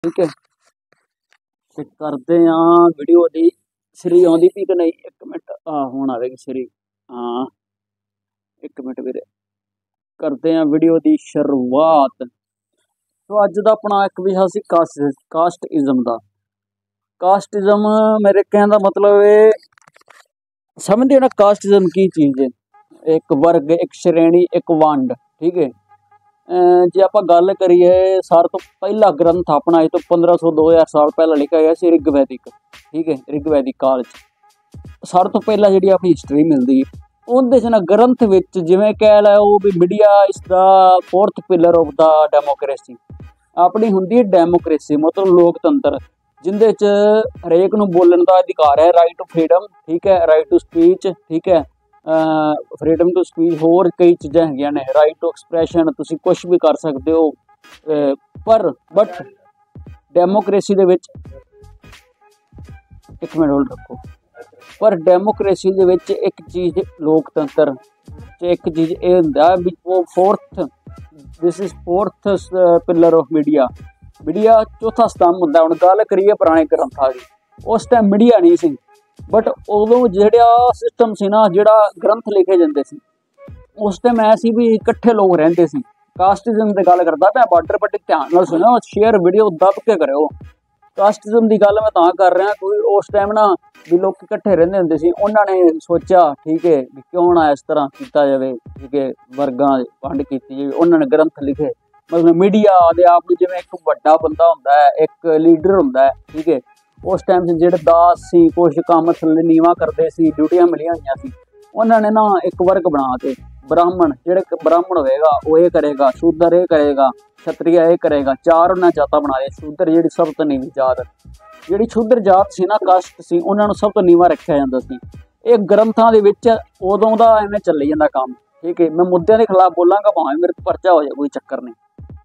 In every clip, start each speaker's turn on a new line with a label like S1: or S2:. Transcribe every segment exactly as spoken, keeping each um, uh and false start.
S1: ठीक है। ਤੇ ਕਰਦੇ ਆਂ ਵੀਡੀਓ ਦੀ ਸਰੀ ਆਉਂਦੀ ਪਈ ਕਿ ਨਹੀਂ। ਇੱਕ ਮਿੰਟ ਆ ਹੁਣ ਆਵੇਗੀ ਸਰੀ। ਹਾਂ ਇੱਕ ਮਿੰਟ ਵੀਰੇ, ਕਰਦੇ ਆਂ ਵੀਡੀਓ ਦੀ ਸ਼ੁਰੂਆਤ। ਸੋ ਅੱਜ ਦਾ ਆਪਣਾ ਇੱਕ ਵਿਸ਼ਾ ਸੀ ਕਾਸਟ ਕਾਸਟਇਜ਼ਮ ਦਾ। ਕਾਸਟਿਜ਼ਮ ਮੇਰੇ ਕਹਿਣ ਦਾ ਮਤਲਬ ਇਹ ਸਮਝਦੇ ਹੋ ਨਾ, ਕਾਸਟਿਜ਼ਮ ਕੀ ਚੀਜ਼ ਹੈ। ਇੱਕ ਵਰਗ, ਇੱਕ ਸ਼੍ਰੇਣੀ, ਇੱਕ ਵੰਡ। ਠੀਕ ਹੈ। ਜੇ ਆਪਾਂ ਗੱਲ ਕਰੀਏ, ਸਾਰ ਤੋਂ ਪਹਿਲਾ ਗ੍ਰੰਥ ਆਪਣਾ ਇਹ ਤੋਂ ਪੰਦਰਾਂ ਸੌ ਦੋ ਹਜ਼ਾਰ ਸਾਲ ਪਹਿਲਾਂ ਲਿਖਿਆ ਗਿਆ ਸੀ, ਰਿਗਵੈਦਿਕ। ਠੀਕ ਹੈ, ਰਿਗਵੈਦਿਕ ਕਾਲ 'ਚ ਸਾਰ ਤੋਂ ਪਹਿਲਾਂ ਜਿਹੜੀ ਆਪਣੀ ਹਿਸਟਰੀ ਮਿਲਦੀ ਹੈ ਉਹਦੇ 'ਚ ਨਾ ਗ੍ਰੰਥ ਵਿੱਚ ਜਿਵੇਂ ਕਹਿ ਲੈ ਉਹ ਵੀ ਮੀਡੀਆ ਇਸ ਦਾ fourth pillar of the democracy ਆਪਣੀ ਹੁੰਦੀ ਹੈ। ਡੈਮੋਕ੍ਰੇਸੀ ਮਤਲਬ ਲੋਕਤੰਤਰ, ਜਿਹਦੇ 'ਚ ਹਰੇਕ ਨੂੰ ਬੋਲਣ ਦਾ ਅਧਿਕਾਰ ਹੈ, ਰਾਈਟ ਟੂ ਫਰੀडम। ਠੀਕ ਹੈ, ਰਾਈਟ ਟੂ ਸਪੀਚ। ਠੀਕ ਹੈ, ਫਰੀडम ਟੂ ਸਪੀਚ। ਹੋਰ ਕਈ ਚੀਜ਼ਾਂ ਹੈਗੀਆਂ ਨੇ, ਰਾਈਟ ਟੂ ਐਕਸਪ੍ਰੈਸ਼ਨ, ਤੁਸੀਂ ਕੁਛ ਵੀ ਕਰ ਸਕਦੇ ਹੋ। ਪਰ ਬਟ ਡੈਮੋਕ੍ਰੇਸੀ ਦੇ ਵਿੱਚ ਇੱਕ ਮਿੰਟ ਹੋਲਡ ਰੱਖੋ। ਪਰ ਡੈਮੋਕ੍ਰੇਸੀ ਦੇ ਵਿੱਚ ਇੱਕ ਚੀਜ਼ ਲੋਕਤੰਤਰ 'ਚ ਇੱਕ ਚੀਜ਼ ਇਹ ਹੁੰਦਾ ਵੀ ਉਹ fourth this is fourth pillar of media. Media ਚੌਥਾ ਸਤੰਭ ਹੁੰਦਾ। ਹੁਣ ਗੱਲ ਕਰੀਏ ਪੁਰਾਣੇ ਗ੍ਰੰਥਾਂ ਦੀ, ਉਸ ਟਾਈਮ ਮੀਡੀਆ ਨਹੀਂ ਸੀ, ਬਟ ਉਦੋਂ ਜਿਹੜਾ ਸਿਸਟਮ ਸੀ ਨਾ, ਜਿਹੜਾ ਗ੍ਰੰਥ ਲਿਖੇ ਜਾਂਦੇ ਸੀ ਉਸ ਟਾਈਮ ਐ ਸੀ ਵੀ ਇਕੱਠੇ ਲੋਕ ਰਹਿੰਦੇ ਸੀ। ਕਾਸਟਿਜ਼ਮ ਦੀ ਗੱਲ ਕਰਦਾ ਪਿਆ, ਬਾਰਡਰ ਪੱਟੀ ਧਿਆਨ ਨਾਲ ਸੁਣਿਓ, ਸ਼ੇਅਰ ਵੀਡੀਓ ਦੱਬ ਕੇ ਕਰਿਓ। ਕਾਸਟਿਜ਼ਮ ਦੀ ਗੱਲ ਮੈਂ ਤਾਂ ਕਰ ਰਿਹਾ ਕੋਈ ਉਸ ਟਾਈਮ ਨਾ ਵੀ ਲੋਕ ਇਕੱਠੇ ਰਹਿੰਦੇ ਹੁੰਦੇ ਸੀ। ਉਹਨਾਂ ਨੇ ਸੋਚਿਆ ਠੀਕ ਹੈ ਵੀ ਕਿਉਂ ਨਾ ਇਸ ਤਰ੍ਹਾਂ ਕੀਤਾ ਜਾਵੇ, ਠੀਕ ਹੈ, ਵਰਗਾਂ ਦੀ ਵੰਡ ਕੀਤੀ ਜਾਵੇ। ਉਹਨਾਂ ਨੇ ਗ੍ਰੰਥ ਲਿਖੇ। ਮਤਲਬ ਮੀਡੀਆ ਦੇ ਆਪ ਨੂੰ ਜਿਵੇਂ ਇੱਕ ਵੱਡਾ ਬੰਦਾ ਹੁੰਦਾ ਹੈ, ਇੱਕ ਲੀਡਰ ਹੁੰਦਾ ਹੈ। ਠੀਕ ਹੈ, ਉਸ ਟਾਈਮ 'ਚ ਜਿਹੜੇ ਦਾਸ ਸੀ, ਕੁਛ ਕੰਮ ਥੱਲੇ ਨੀਵਾਂ ਕਰਦੇ ਸੀ, ਡਿਊਟੀਆਂ ਮਿਲੀਆਂ ਹੋਈਆਂ ਸੀ, ਉਹਨਾਂ ਨੇ ਨਾ ਇੱਕ ਵਰਗ ਬਣਾ ਕੇ ਬ੍ਰਾਹਮਣ, ਜਿਹੜੇ ਬ੍ਰਾਹਮਣ ਹੋਵੇਗਾ ਉਹ ਇਹ ਕਰੇਗਾ, ਸ਼ੂਦਰ ਇਹ ਕਰੇਗਾ, ਛਤਰੀਆ ਇਹ ਕਰੇਗਾ। ਚਾਰ ਉਹਨਾਂ ਜਾਤਾਂ ਬਣਾ ਲਈਆਂ। ਸ਼ੂਦਰ ਜਿਹੜੀ ਸਭ ਤੋਂ ਨੀਵੀਂ ਜਾਤ, ਜਿਹੜੀ ਸ਼ੂਦਰ ਜਾਤ ਸੀ ਨਾ, ਕਾਸਟ ਸੀ, ਉਹਨਾਂ ਨੂੰ ਸਭ ਤੋਂ ਨੀਵਾਂ ਰੱਖਿਆ ਜਾਂਦਾ ਸੀ। ਇਹ ਗ੍ਰੰਥਾਂ ਦੇ ਵਿੱਚ ਉਦੋਂ ਦਾ ਐਵੇਂ ਚੱਲੀ ਜਾਂਦਾ ਕੰਮ। ਠੀਕ ਹੈ, ਮੈਂ ਮੁੱਦਿਆਂ ਦੇ ਖਿਲਾਫ ਬੋਲਾਂਗਾ ਭਾਵੇਂ ਮੇਰੇ ਤੋਂ ਪਰਚਾ ਹੋ ਜਾਏ, ਕੋਈ ਚੱਕਰ ਨਹੀਂ।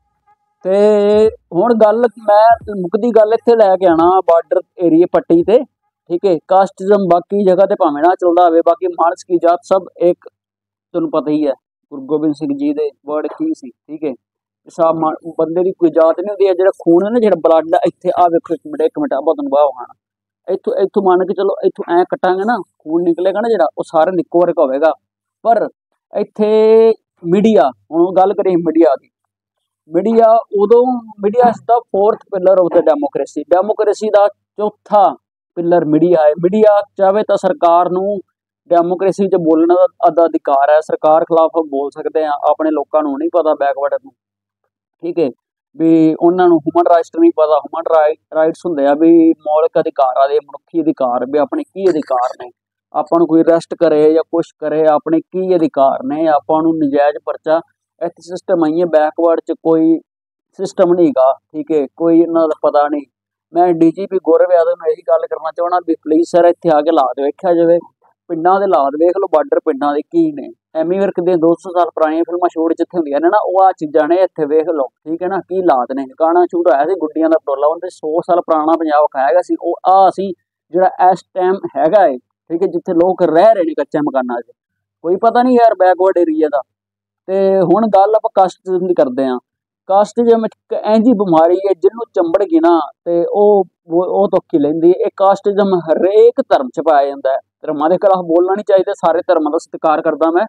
S1: ਤੇ ਹੁਣ ਗੱਲ ਮੈਂ ਮੁੱਕਦੀ ਗੱਲ ਇੱਥੇ ਲੈ ਕੇ ਆਉਣਾ, ਬਾਰਡਰ ਏਰੀਏ ਪੱਟੀ ਤੇ। ਠੀਕ ਹੈ, ਕਾਸਟਿਜ਼ਮ ਬਾਕੀ ਜਗ੍ਹਾ ਤੇ ਭਾਵੇਂ ਨਾ ਚੱਲਦਾ ਹੋਵੇ, ਬਾਕੀ ਮਾਨਸ ਕੀ ਜਾਤ ਸਭ ਇੱਕ, ਤੁਹਾਨੂੰ ਪਤਾ ਹੀ ਹੈ ਗੁਰੂ ਗੋਬਿੰਦ ਸਿੰਘ ਜੀ ਦੇ ਵਰਡ ਕੀ ਸੀ। ਠੀਕ ਹੈ, ਸਭ ਬੰਦੇ ਦੀ ਕੋਈ ਜਾਤ ਨਹੀਂ ਹੁੰਦੀ ਹੈ। ਜਿਹੜਾ ਖੂਨ ਹੈ ਨਾ, ਜਿਹੜਾ ਬਲੱਡ ਇੱਥੇ ਆ ਵੇਖੋ, ਇੱਕ ਮਿੰਟ ਇੱਕ ਮਿੰਟ ਆਪਾਂ ਤੁਹਾਨੂੰ ਬਾਹ ਖਾਣਾ, ਇੱਥੋਂ ਇੱਥੋਂ ਮੰਨ ਕੇ ਚਲੋ, ਇੱਥੋਂ ਐਂ ਕੱਟਾਂਗੇ ਨਾ, ਖੂਨ ਨਿਕਲੇਗਾ ਨਾ ਜਿਹੜਾ, ਉਹ ਸਾਰਾ ਇੱਕੋ ਵਰਗਾ ਹੋਵੇਗਾ। ਪਰ ਇੱਥੇ ਮੀਡੀਆ, ਹੁਣ ਗੱਲ ਕਰੀਏ ਮੀਡੀਆ ਦੀ, ਮੀਡੀਆ ਉਦੋਂ ਮੀਡੀਆ ਇਸ ਦਾ fourth pillar of the democracy. Democracy ਦਾ ਚੌਥਾ ਪਿਲਰ ਮੀਡੀਆ ਹੈ। ਮੀਡੀਆ ਚਾਹੇ ਤਾਂ ਸਰਕਾਰ ਨੂੰ ਡੈਮੋਕ੍ਰੇਸੀ 'ਚ ਬੋਲਣ ਦਾ ਅਧਿਕਾਰ ਹੈ, ਸਰਕਾਰ ਖਿਲਾਫ ਬੋਲ ਸਕਦੇ ਆ। ਆਪਣੇ ਲੋਕਾਂ ਨੂੰ ਨਹੀਂ ਪਤਾ ਬੈਕਵਰਡ ਨੂੰ, ਠੀਕ ਹੈ, ਵੀ ਉਹਨਾਂ ਨੂੰ ਹਿਊਮਨ ਰਾਈਟਸ ਨਹੀਂ ਪਤਾ। ਹਿਊਮਨ ਰਾਈਟਸ ਹੁੰਦੇ ਆ ਵੀ ਮੌਲਿਕ ਅਧਿਕਾਰਾਂ ਦੇ, ਮਨੁੱਖੀ ਅਧਿਕਾਰ, ਵੀ ਆਪਣੇ ਕੀ ਅਧਿਕਾਰ ਨੇ। ਆਪਾਂ ਨੂੰ ਕੋਈ ਅਰੈਸਟ ਕਰੇ ਜਾਂ ਕੁਛ ਕਰੇ, ਆਪਣੇ ਕੀ ਅਧਿਕਾਰ ਨੇ। ਆਪਾਂ ਨੂੰ ਨਜਾਇਜ਼ ਪਰਚਾ, ਇੱਥੇ ਸਿਸਟਮ ਆਈ ਹੈ ਬੈਕਵਰਡ 'ਚ ਕੋਈ ਸਿਸਟਮ ਨਹੀਂ ਗਾ। ਠੀਕ ਹੈ, ਕੋਈ ਇਹਨਾਂ ਦਾ ਪਤਾ ਨਹੀਂ। ਮੈਂ ਡੀ ਜੀ ਪੀ ਗੌਰਵ ਯਾਦਵ ਨੂੰ ਇਹੀ ਗੱਲ ਕਰਨਾ ਚਾਹੁੰਦਾ ਵੀ ਪਲੀਜ਼ ਸਰ ਇੱਥੇ ਆ ਕੇ ਹਾਲਾਤ ਵੇਖਿਆ ਜਾਵੇ। ਪਿੰਡਾਂ ਦੇ ਹਾਲਾਤ ਵੇਖ ਲਓ, ਬਾਰਡਰ ਪਿੰਡਾਂ ਦੇ ਕੀ ਨੇ। ਐਮੀ ਵਿਰਕ ਦੀਆਂ ਦੋ ਸੌ ਸਾਲ ਪੁਰਾਣੀਆਂ ਫਿਲਮਾਂ ਸ਼ੂਟ ਜਿੱਥੇ ਹੁੰਦੀਆਂ ਨੇ ਨਾ, ਉਹ ਆਹ ਚੀਜ਼ਾਂ ਨੇ, ਇੱਥੇ ਵੇਖ ਲਓ। ਠੀਕ ਹੈ ਨਾ, ਕੀ ਹਾਲਾਤ ਨੇ। ਗਾਣਾ ਸ਼ੂਟ ਹੋਇਆ ਸੀ ਗੁੱਡੀਆਂ ਦਾ ਟੋਲਾ, ਉਹਦੇ ਸੌ ਸਾਲ ਪੁਰਾਣਾ ਪੰਜਾਬ ਵਿਖਾਇਆ ਗਿਆ ਸੀ। ਉਹ ਆਹ ਸੀ ਜਿਹੜਾ ਇਸ ਟਾਈਮ ਹੈਗਾ ਏ। ਠੀਕ ਹੈ, ਜਿੱਥੇ ਲੋਕ ਰਹਿ ਰਹੇ ਨੇ ਕੱਚੇ ਮਕਾਨਾਂ 'ਚ, ਕੋਈ ਪਤਾ ਨਹੀਂ ਯਾਰ ਬੈਕਵਰਡ ਏਰੀਆ ਦਾ। ਤੇ ਹੁਣ ਗੱਲ ਆਪਾਂ ਕਾਸਟਿਜ਼ਮ ਦੀ ਕਰਦੇ ਹਾਂ। ਕਾਸਟਿਜ਼ਮ ਇੱਕ ਐਂਜੀ ਬਿਮਾਰੀ ਹੈ ਜਿਹਨੂੰ ਚੰਬੜ ਗਈ ਨਾ ਤੇ ਉਹ ਉਹ ਧੋਖੀ ਲੈਂਦੀ ਹੈ। ਇਹ ਕਾਸਟਿਜ਼ਮ ਹਰੇਕ ਧਰਮ 'ਚ ਪਾਇਆ ਜਾਂਦਾ ਹੈ। ਧਰਮਾਂ ਦੇ ਖਿਲਾਫ ਬੋਲਣਾ ਨਹੀਂ ਚਾਹੀਦਾ, ਸਾਰੇ ਧਰਮਾਂ ਦਾ ਸਤਿਕਾਰ ਕਰਦਾ ਮੈਂ।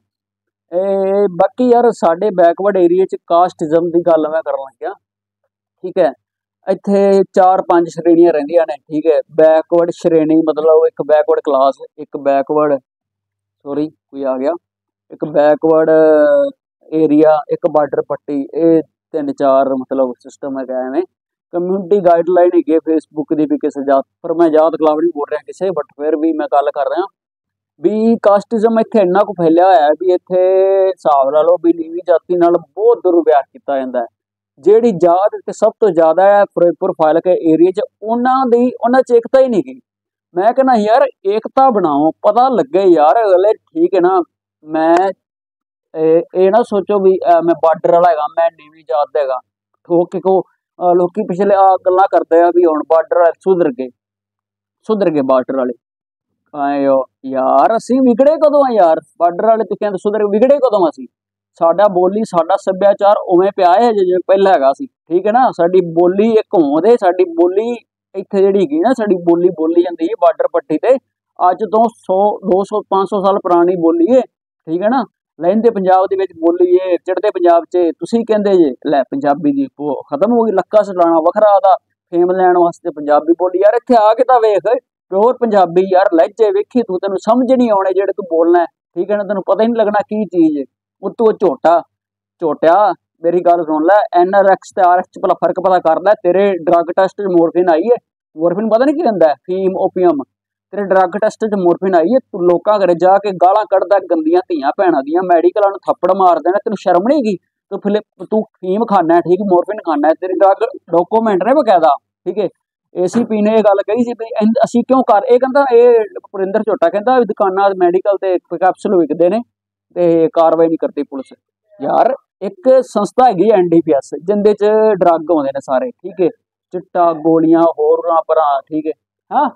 S1: ਇਹ ਬਾਕੀ ਯਾਰ ਸਾਡੇ ਬੈਕਵਰਡ ਏਰੀਏ 'ਚ ਕਾਸਟਿਜ਼ਮ ਦੀ ਗੱਲ ਮੈਂ ਕਰਨ ਲੱਗਿਆ। ਠੀਕ ਹੈ, ਇੱਥੇ ਚਾਰ ਪੰਜ ਸ਼੍ਰੇਣੀਆਂ ਰਹਿੰਦੀਆਂ ਨੇ। ਠੀਕ ਹੈ, ਬੈਕਵਰਡ ਸ਼੍ਰੇਣੀ ਮਤਲਬ ਇੱਕ ਬੈਕਵਰਡ ਕਲਾਸ, ਇੱਕ ਬੈਕਵਰਡ ਸੋਰੀ ਕੋਈ ਆ ਗਿਆ, ਇੱਕ ਬੈਕਵਰਡ ਏਰੀਆ, ਇੱਕ ਬਾਰਡਰ ਪੱਟੀ। ਇਹ ਤਿੰਨ ਚਾਰ ਮਤਲਬ ਸਿਸਟਮ ਹੈਗਾ ਐਵੇਂ। ਕਮਿਊਨਿਟੀ ਗਾਈਡਲਾਈਨ ਹੈਗੀ ਹੈ ਫੇਸਬੁੱਕ ਦੀ ਵੀ ਕਿਸੇ ਜਾਤ, ਪਰ ਮੈਂ ਜਾਤ ਖਿਲਾਫ ਨਹੀਂ ਬੋਲ ਰਿਹਾ ਕਿਸੇ, ਬਟ ਫਿਰ ਵੀ ਮੈਂ ਗੱਲ ਕਰ ਰਿਹਾ ਵੀ ਕਾਸਟਿਜ਼ਮ ਇੱਥੇ ਇੰਨਾ ਕੁ ਫੈਲਿਆ ਹੋਇਆ ਵੀ ਇੱਥੇ ਹਿਸਾਬ ਲਾ ਲਓ ਵੀ ਨੀਵੀਂ ਜਾਤੀ ਨਾਲ ਬਹੁਤ ਦੁਰਵਿਹਾਰ ਕੀਤਾ ਜਾਂਦਾ ਹੈ। ਜਿਹੜੀ ਜਾਤ ਇੱਥੇ ਸਭ ਤੋਂ ਜ਼ਿਆਦਾ ਹੈ ਫਿਰੋਜ਼ਪੁਰ ਫਾਜ਼ਿਲਕਾ ਏਰੀਏ 'ਚ, ਉਹਨਾਂ ਦੀ ਉਹਨਾਂ 'ਚ ਏਕਤਾ ਹੀ ਨਹੀਂ ਗਈ। ਮੈਂ ਕਹਿੰਦਾ ਯਾਰ ਏਕਤਾ ਬਣਾਓ, ਪਤਾ ਲੱਗੇ ਯਾਰ ਅਗਲੇ। ਠੀਕ ਹੈ ਨਾ, ਮੈਂ ਇਹ ਇਹ ਨਾ ਸੋਚੋ ਵੀ ਮੈਂ ਬਾਰਡਰ ਵਾਲਾ ਹੈਗਾ, ਮੈਂ ਨੀਵੀਂ ਜਾਤ ਦਾ ਹੈਗਾ। ਠੋਕ ਕੇ ਕੋ ਲੋਕੀ ਪਿਛਲੇ ਆ ਗੱਲਾਂ ਕਰਦੇ ਆ ਵੀ ਹੁਣ ਬਾਰਡਰ ਵਾਲੇ ਸੁਧਰ ਗਏ, ਸੁਧਰ ਗਏ ਬਾਰਡਰ ਵਾਲੇ। ਯਾਰ ਅਸੀਂ ਵਿਗੜੇ ਕਦੋਂ ਆ ਯਾਰ? ਬਾਰਡਰ ਵਾਲੇ ਤੁਸੀਂ ਕਹਿੰਦੇ ਸੁਧਰ, ਵਿਗੜੇ ਕਦੋਂ ਅਸੀਂ? ਸਾਡਾ ਬੋਲੀ ਸਾਡਾ ਸੱਭਿਆਚਾਰ ਉਵੇਂ ਪਿਆ ਹੈ ਜਿਵੇਂ ਪਹਿਲਾਂ ਹੈਗਾ ਸੀ, ਠੀਕ ਹੈ ਨਾ। ਸਾਡੀ ਬੋਲੀ ਇੱਕ ਹੋਂਦ, ਸਾਡੀ ਬੋਲੀ ਇੱਥੇ ਜਿਹੜੀ ਹੈਗੀ ਨਾ, ਸਾਡੀ ਬੋਲੀ ਬੋਲੀ ਜਾਂਦੀ ਹੈ ਬਾਰਡਰ ਪੱਟੀ ਤੇ, ਅੱਜ ਤੋਂ ਸੌ ਦੋ ਸੌ ਪੰਜ ਸੌ ਸਾਲ ਪੁਰਾਣੀ ਬੋਲੀ ਹੈ, ਠੀਕ ਹੈ ਨਾ। ਲਹਿੰਦੇ ਪੰਜਾਬ ਦੇ ਵਿੱਚ ਬੋਲੀ ਏ, ਚੜ੍ਹਦੇ ਪੰਜਾਬ 'ਚ ਤੁਸੀਂ ਕਹਿੰਦੇ ਜੇ ਲੈ ਪੰਜਾਬੀ ਦੀ ਉਹ ਖਤਮ ਹੋ ਗਈ, ਲੱਕਾ ਸਲਾਣਾ ਵੱਖਰਾ ਦਾ ਫੇਮ ਲੈਣ ਵਾਸਤੇ ਪੰਜਾਬੀ ਬੋਲੀ। ਯਾਰ ਇੱਥੇ ਆ ਕੇ ਤਾਂ ਵੇਖ ਪਿਓਰ ਪੰਜਾਬੀ ਯਾਰ, ਲਹਿਜੇ ਵੇਖੀ ਤੂੰ, ਤੈਨੂੰ ਸਮਝ ਨਹੀਂ ਆਉਣੇ ਜਿਹੜੇ ਤੂੰ ਬੋਲਣਾ, ਠੀਕ ਹੈ ਨਾ, ਤੈਨੂੰ ਪਤਾ ਹੀ ਨਹੀਂ ਲੱਗਣਾ ਕੀ ਚੀਜ਼ ਹੈ। ਉਤੋਂ ਝੋਟਾ ਝੋਟਿਆ ਮੇਰੀ ਗੱਲ ਸੁਣ ਲੈ, ਐਨ ਆਰ ਐਕਸ ਤੇ ਆਰ ਐਕਸ 'ਚ ਭਲਾ ਫਰਕ ਪਤਾ ਕਰ ਲੈ। ਤੇਰੇ ਡਰੱਗ ਟੈਸਟ 'ਚ ਮੋਰਫਿਨ ਆਈ ਹੈ, ਮੋਰਫਿਨ ਪਤਾ ਨਹੀਂ ਕੀ ਹੁੰਦਾ, ਫੀਮ ਓਪੀਅਮ, ਤੇਰੇ ਡਰੱਗ ਟੈਸਟ 'ਚ ਮੋਰਫਿਨ ਆਈ ਹੈ। ਤੂੰ ਲੋਕਾਂ ਘਰੇ ਜਾ ਕੇ ਗਾਲਾਂ ਕੱਢਦਾ ਗੰਦੀਆਂ ਧੀਆਂ ਭੈਣਾਂ ਦੀਆਂ, ਮੈਡੀਕਲਾਂ ਨੂੰ ਥੱਪੜ ਮਾਰ ਦੇਣਾ, ਤੈਨੂੰ ਸ਼ਰਮ ਨਹੀਂ ਹੈਗੀ? ਤੂੰ ਫਿਲੇ ਤੂੰ ਫੀਮ ਖਾਣਾ, ਠੀਕ, ਮੋਰਫਿਨ ਖਾਣਾ, ਤੇਰੇ ਡਰੱਗ ਡਾਕੂਮੈਂਟ ਨੇ ਬਕਾਇਦਾ, ਠੀਕ ਹੈ। ਏ ਸੀ ਪੀ ਨੇ ਇਹ ਗੱਲ ਕਹੀ ਸੀ ਵੀ ਅਸੀਂ ਕਿਉਂ ਕਰ, ਇਹ ਕਹਿੰਦਾ ਇਹ ਪੁਰਿੰਦਰ ਝੋਟਾ ਕਹਿੰਦਾ ਵੀ ਦੁਕਾਨਾਂ ਮੈਡੀਕਲ ਤੇ ਕੈਪਸੂਲ ਵਿਕਦੇ ਨੇ ਤੇ ਕਾਰਵਾਈ ਨਹੀਂ ਕਰਦੀ ਪੁਲਿਸ। ਯਾਰ ਇੱਕ ਸੰਸਥਾ ਹੈਗੀ ਐਨ ਡੀ ਪੀ ਐਸ, ਜਿੰਦੇ 'ਚ ਡਰੱਗ ਆਉਂਦੇ ਨੇ ਸਾਰੇ, ਠੀਕ ਹੈ, ਚਿੱਟਾ, ਗੋਲੀਆਂ, ਹੋਰਾਂ ਪਰਾਂ, ਠੀਕ ਹੈ। ਹਾਂ,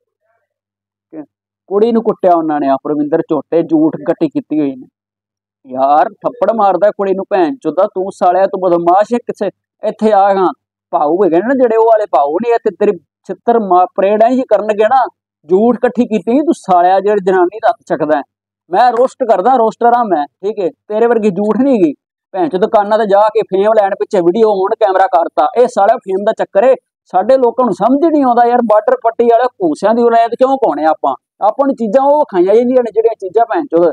S1: ਕੁੜੀ ਨੂੰ ਕੁੱਟਿਆ ਉਹਨਾਂ ਨੇ, ਆ ਪਰਵਿੰਦਰ ਝੋਟੇ, ਝੂਠ ਗੱਟੀ ਕੀਤੀ ਹੋਈ ਨੇ ਯਾਰ, ਥੱਪੜ ਮਾਰਦਾ ਕੁੜੀ ਨੂੰ, ਭੈਣ ਚੋਦਾ ਤੂੰ ਸਾਲਿਆ, ਤੂੰ ਬਦਮਾਸ਼ ਹੈ। ਕਿਸੇ ਇੱਥੇ ਆ ਹਾਂ ਭਾਊ ਹੈਗੇ ਨੇ ਜਿਹੜੇ, ਉਹ ਵਾਲੇ ਭਾਊ ਨਹੀਂ, ਤੇ ਤੇਰੀ ਛਿੱਤਰ ਪਰੇਡ ਐ ਜੀ ਕਰਨਗੇ ਨਾ, ਝੂਠ ਇਕੱਠੀ ਕੀਤੀ ਤੂੰ ਸਾਲਿਆ, ਜਿਹੜੀ ਜਨਾਨੀ ਦਾ ਹੱਥ ਚੱਕਦਾ। ਮੈਂ ਰੋਸਟ ਕਰਦਾ, ਰੋਸਟਰ ਆ ਮੈਂ, ਠੀਕ ਹੈ, ਤੇਰੇ ਵਰਗੀ ਝੂਠ ਨਹੀਂ ਹੈਗੀ। ਭੈਣ ਚੋ ਦੁਕਾਨਾਂ ਤੇ ਜਾ ਕੇ ਫੇਮ ਲੈਣ ਪਿੱਛੇ ਵੀਡੀਓ ਹੁਣ ਕੈਮਰਾ ਕਰਤਾ, ਇਹ ਸਾਲਿਆ ਫੇਮ ਦਾ ਚੱਕਰ ਏ। ਸਾਡੇ ਲੋਕਾਂ ਨੂੰ ਸਮਝ ਨਹੀਂ ਆਉਂਦਾ ਯਾਰ, ਬਾਰਡਰ ਪੱਟੀ ਵਾਲੇ ਘੂਸਿਆਂ ਦੀ ਔਲਾਦ ਕਿਉਂ ਪਾਉਣੇ ਆਪਾਂ? ਆਪਾਂ ਨੂੰ ਚੀਜ਼ਾਂ ਉਹ ਖਾਈਆਂ ਜਾਂਦੀਆਂ ਨੇ ਜਿਹੜੀਆਂ ਚੀਜ਼ਾਂ ਭੈਣ ਚੋ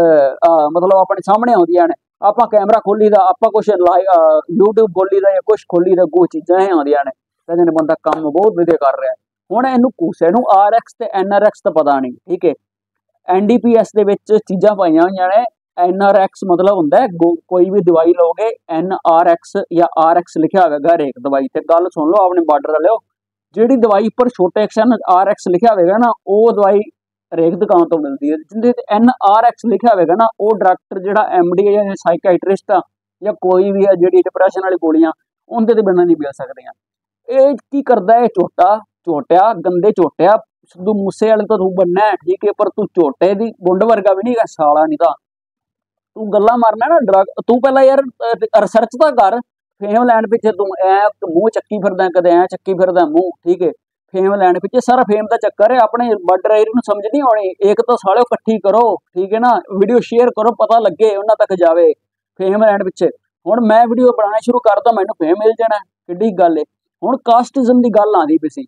S1: ਮਤਲਬ ਆਪਣੇ ਸਾਹਮਣੇ ਆਉਂਦੀਆਂ ਨੇ। ਆਪਾਂ ਕੈਮਰਾ ਖੋਲੀ ਦਾ, ਆਪਾਂ ਕੁਛ ਯੂਟਿਊਬ ਖੋਲੀ ਦਾ ਜਾਂ ਕੁਛ ਖੋਲੀ ਦਾ, ਉਹ ਚੀਜ਼ਾਂ ਹੀ ਆਉਂਦੀਆਂ ਨੇ, ਕਹਿੰਦੇ ਨੇ ਬੰਦਾ ਕੰਮ ਬਹੁਤ ਵਧੀਆ ਕਰ ਰਿਹਾ। ਹੁਣ ਇਹਨੂੰ ਘੂਸੇ ਨੂੰ ਆਰ ਐਕਸ ਤੇ ਐਨ ਆਰ ਐਕਸ ਤਾਂ ਪਤਾ ਨਹੀਂ, ਠੀਕ ਹੈ। ਐਨ ਡੀ ਪੀ ਐਸ ਦੇ ਵਿੱਚ ਚੀਜ਼ਾਂ ਪਾਈਆਂ ਹੋਈਆਂ ਨੇ। ਐਨ ਆਰ ਐਕਸ ਮਤਲਬ ਹੁੰਦਾ ਕੋਈ ਵੀ ਦਵਾਈ ਲਓਗੇ, ਐਨ ਆਰ ਐਕਸ ਜਾਂ ਆਰ ਐਕਸ ਲਿਖਿਆ ਹੋਵੇਗਾ ਹਰੇਕ ਦਵਾਈ ਤੇ। ਗੱਲ ਸੁਣ ਲਓ ਆਪਣੇ ਬਾਰਡਰ ਵਾਲਿਓ, ਜਿਹੜੀ ਦਵਾਈ ਉੱਪਰ ਛੋਟੇ ਅਕਸ਼ਰ ਆਰ ਐਕਸ ਲਿਖਿਆ ਹੋਵੇਗਾ ਨਾ, ਉਹ ਦਵਾਈ ਹਰੇਕ ਦੁਕਾਨ ਤੋਂ ਮਿਲਦੀ ਹੈ। ਜਿੰਦੇ ਤੇ ਐਨ ਆਰ ਐਕਸ ਲਿਖਿਆ ਹੋਵੇਗਾ ਨਾ, ਉਹ ਡਾਕਟਰ ਜਿਹੜਾ ਐਮ ਡੀ ਜਾਂ ਸਾਈਕਾਈਟਰਿਸਟ ਆ ਜਾਂ ਕੋਈ ਵੀ ਆ ਜਿਹੜੀ ਡਿਪਰੈਸ਼ਨ ਵਾਲੀ ਗੋਲੀਆਂ, ਉਹਦੇ ਤੇ ਬਿਨਾਂ ਨਹੀਂ ਮਿਲ ਸਕਦੀਆਂ। ਇਹ ਕੀ ਕਰਦਾ ਇਹ ਝੋਟਾ ਝੋਟਿਆ, ਗੰਦੇ ਝੋਟਿਆ, ਸਿੱਧੂ ਮੂਸੇ ਵਾਲੇ ਤੋਂ ਤੂੰ ਬੰਨਾ, ਠੀਕ ਹੈ, ਪਰ ਤੂੰ ਝੋਟੇ ਦੀ ਗੁੰਡ ਵਰਗਾ ਵੀ ਨਹੀਂ ਹੈਗਾ ਸਾਲਾ। ਨਹੀਂ ਤਾਂ ਤੂੰ ਗੱਲਾਂ ਮਾਰਨਾ ਨਾ ਡਰਗ, ਤੂੰ ਪਹਿਲਾਂ ਯਾਰ ਰਿਸਰਚ ਤਾਂ ਕਰ। ਫੇਮ ਲੈਣ ਪਿੱਛੇ ਤੂੰ ਐ ਮੂੰਹ ਚੱਕੀ ਫਿਰਦਾ, ਕਦੇ ਐ ਚੱਕੀ ਫਿਰਦਾ ਮੂੰਹ, ਠੀਕ ਹੈ, ਫੇਮ ਲੈਣ ਪਿੱਛੇ ਸਾਰਾ ਫੇਮ ਦਾ ਚੱਕਰ ਹੈ। ਆਪਣੇ ਬਾਰਡਰ ਏਰੀਆ ਨੂੰ ਸਮਝ ਨਹੀਂ ਆਉਣੀ, ਇੱਕ ਤਾਂ ਸਾਲਿਓ ਇਕੱਠੀ ਕਰੋ, ਠੀਕ ਹੈ ਨਾ, ਵੀਡੀਓ ਸ਼ੇਅਰ ਕਰੋ, ਪਤਾ ਲੱਗੇ ਉਹਨਾਂ ਤੱਕ ਜਾਵੇ ਫੇਮ ਲੈਣ ਪਿੱਛੇ। ਹੁਣ ਮੈਂ ਵੀਡੀਓ ਬਣਾਉਣਾ ਸ਼ੁਰੂ ਕਰਦਾ, ਮੈਨੂੰ ਫੇਮ ਮਿਲ ਜਾਣਾ, ਕਿੱਡੀ ਗੱਲ ਹੈ। ਹੁਣ ਕਾਸਟਿਜ਼ਮ ਦੀ ਗੱਲ ਆਉਂਦੀ ਪਈ ਸੀ,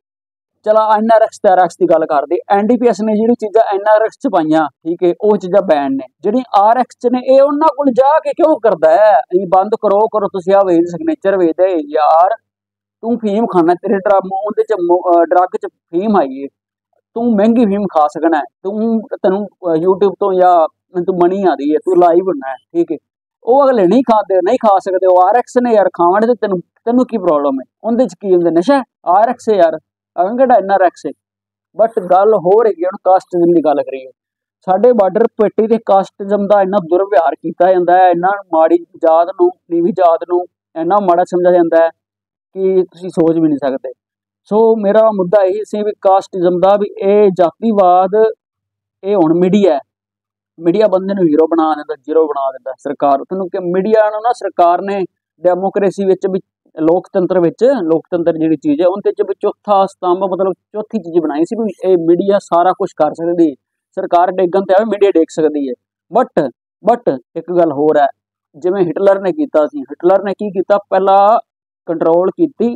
S1: ਚਲਾ ਐਨ ਆਰ ਐਕਸ ਤੇ ਆਰ ਐਕਸ ਦੀ ਗੱਲ ਕਰਦੇ। ਐਨ ਡੀ ਪੀ ਐਸ ਨੇ ਜਿਹੜੀ ਚੀਜ਼ਾਂ ਐਨ ਆਰ ਐਕਸ 'ਚ ਪਾਈਆਂ, ਠੀਕ ਹੈ, ਉਹ ਚੀਜ਼ਾਂ ਬੈਨ ਨੇ। ਜਿਹੜੀ ਆਰ ਐਕਸ 'ਚ ਨੇ, ਇਹ ਉਹਨਾਂ ਕੋਲ ਜਾ ਕੇ ਕਿਉਂ ਕਰਦਾ ਹੈ? ਇਹ ਬੰਦ ਕਰੋ ਕਰੋ ਤੁਸੀਂ, ਆ ਵੇਚ ਸਿਗਨੇਚਰ ਵੇਚਦੇ ਯਾਰ। ਤੂੰ ਫੀਮ ਖਾਣਾ, ਤੇਰੇ ਡਰਗ ਉਹਦੇ 'ਚ ਡਰੱਗ 'ਚ ਫੀਮ ਆਈ ਹੈ, ਤੂੰ ਮਹਿੰਗੀ ਫੀਮ ਖਾ ਸਕਣਾ, ਤੂੰ ਤੈਨੂੰ ਯੂਟਿਊਬ ਤੋਂ ਜਾਂ ਤੂੰ ਮਨੀ ਆਦੀ ਹੈ, ਤੂੰ ਲਾਈਵ ਹੁੰਨਾ, ਠੀਕ ਹੈ। ਉਹ ਅਗਲੇ ਨਹੀਂ ਖਾਂਦੇ, ਨਹੀਂ ਖਾ ਸਕਦੇ, ਉਹ ਆਰ ਐਕਸ ਨੇ ਯਾਰ ਖਾਵਣ ਦੇ। ਤੈਨੂੰ ਤੈਨੂੰ ਕੀ ਪ੍ਰੋਬਲਮ ਹੈ? ਉਹਦੇ 'ਚ ਕੀ ਹੁੰਦੇ, ਨਸ਼ਾ? ਆਰ ਐਕਸ ਹੈ ਯਾਰ, ਕਿਹੜਾ ਐਨ ਆਰ ਐਕਸ ਹੈ। ਬਟ ਗੱਲ ਹੋ ਰਹੀ ਹੈ ਹੁਣ ਕਾਸਟਿਜ਼ਮ ਦੀ ਗੱਲ ਕਰੀਏ। ਸਾਡੇ ਬਾਰਡਰ ਪੱਟੀ ਤੇ ਕਾਸਟਿਜ਼ਮ ਦਾ ਇੰਨਾ ਦੁਰਵਿਹਾਰ ਕੀਤਾ ਜਾਂਦਾ ਹੈ, ਇੰਨਾ ਮਾੜੀ ਜਾਤ ਨੂੰ, ਨੀਵੀਂ ਜਾਤ ਨੂੰ ਇੰਨਾ ਮਾੜਾ ਸਮਝਿਆ ਜਾਂਦਾ ਹੈ ਕਿ ਤੁਸੀਂ ਸੋਚ ਵੀ ਨਹੀਂ ਸਕਦੇ। ਸੋ ਮੇਰਾ ਮੁੱਦਾ ਇਹੀ ਸੀ ਵੀ ਕਾਸਟਿਜ਼ਮ ਦਾ, ਵੀ ਇਹ ਜਾਤੀਵਾਦ ਇਹ ਹੁਣ ਮੀਡੀਆ ਮੀਡੀਆ ਬੰਦੇ ਨੂੰ ਹੀਰੋ ਬਣਾ ਦਿੰਦਾ, ਜ਼ੀਰੋ ਬਣਾ ਦਿੰਦਾ ਸਰਕਾਰ। ਤੁਹਾਨੂੰ ਕਿ ਮੀਡੀਆ ਨੂੰ ਨਾ ਸਰਕਾਰ ਨੇ ਡੈਮੋਕ੍ਰੇਸੀ ਵਿੱਚ ਵੀ, ਲੋਕਤੰਤਰ ਵਿੱਚ, ਲੋਕਤੰਤਰ ਜਿਹੜੀ ਚੀਜ਼ ਹੈ ਉਹਦੇ 'ਚ ਵੀ ਚੌਥਾ ਸਤੰਭ ਮਤਲਬ ਚੌਥੀ ਚੀਜ਼ ਬਣਾਈ ਸੀ ਵੀ ਇਹ ਮੀਡੀਆ ਸਾਰਾ ਕੁਛ ਕਰ ਸਕਦੀ, ਸਰਕਾਰ ਡੇਗਣ ਤੇ ਆਵੇ ਮੀਡੀਆ ਡੇਗ ਸਕਦੀ ਹੈ। ਬਟ ਬਟ ਇੱਕ ਗੱਲ ਹੋਰ ਹੈ, ਜਿਵੇਂ ਹਿਟਲਰ ਨੇ ਕੀਤਾ ਸੀ। ਹਿਟਲਰ ਨੇ ਕੀ ਕੀਤਾ, ਪਹਿਲਾਂ ਕੰਟਰੋਲ ਕੀਤੀ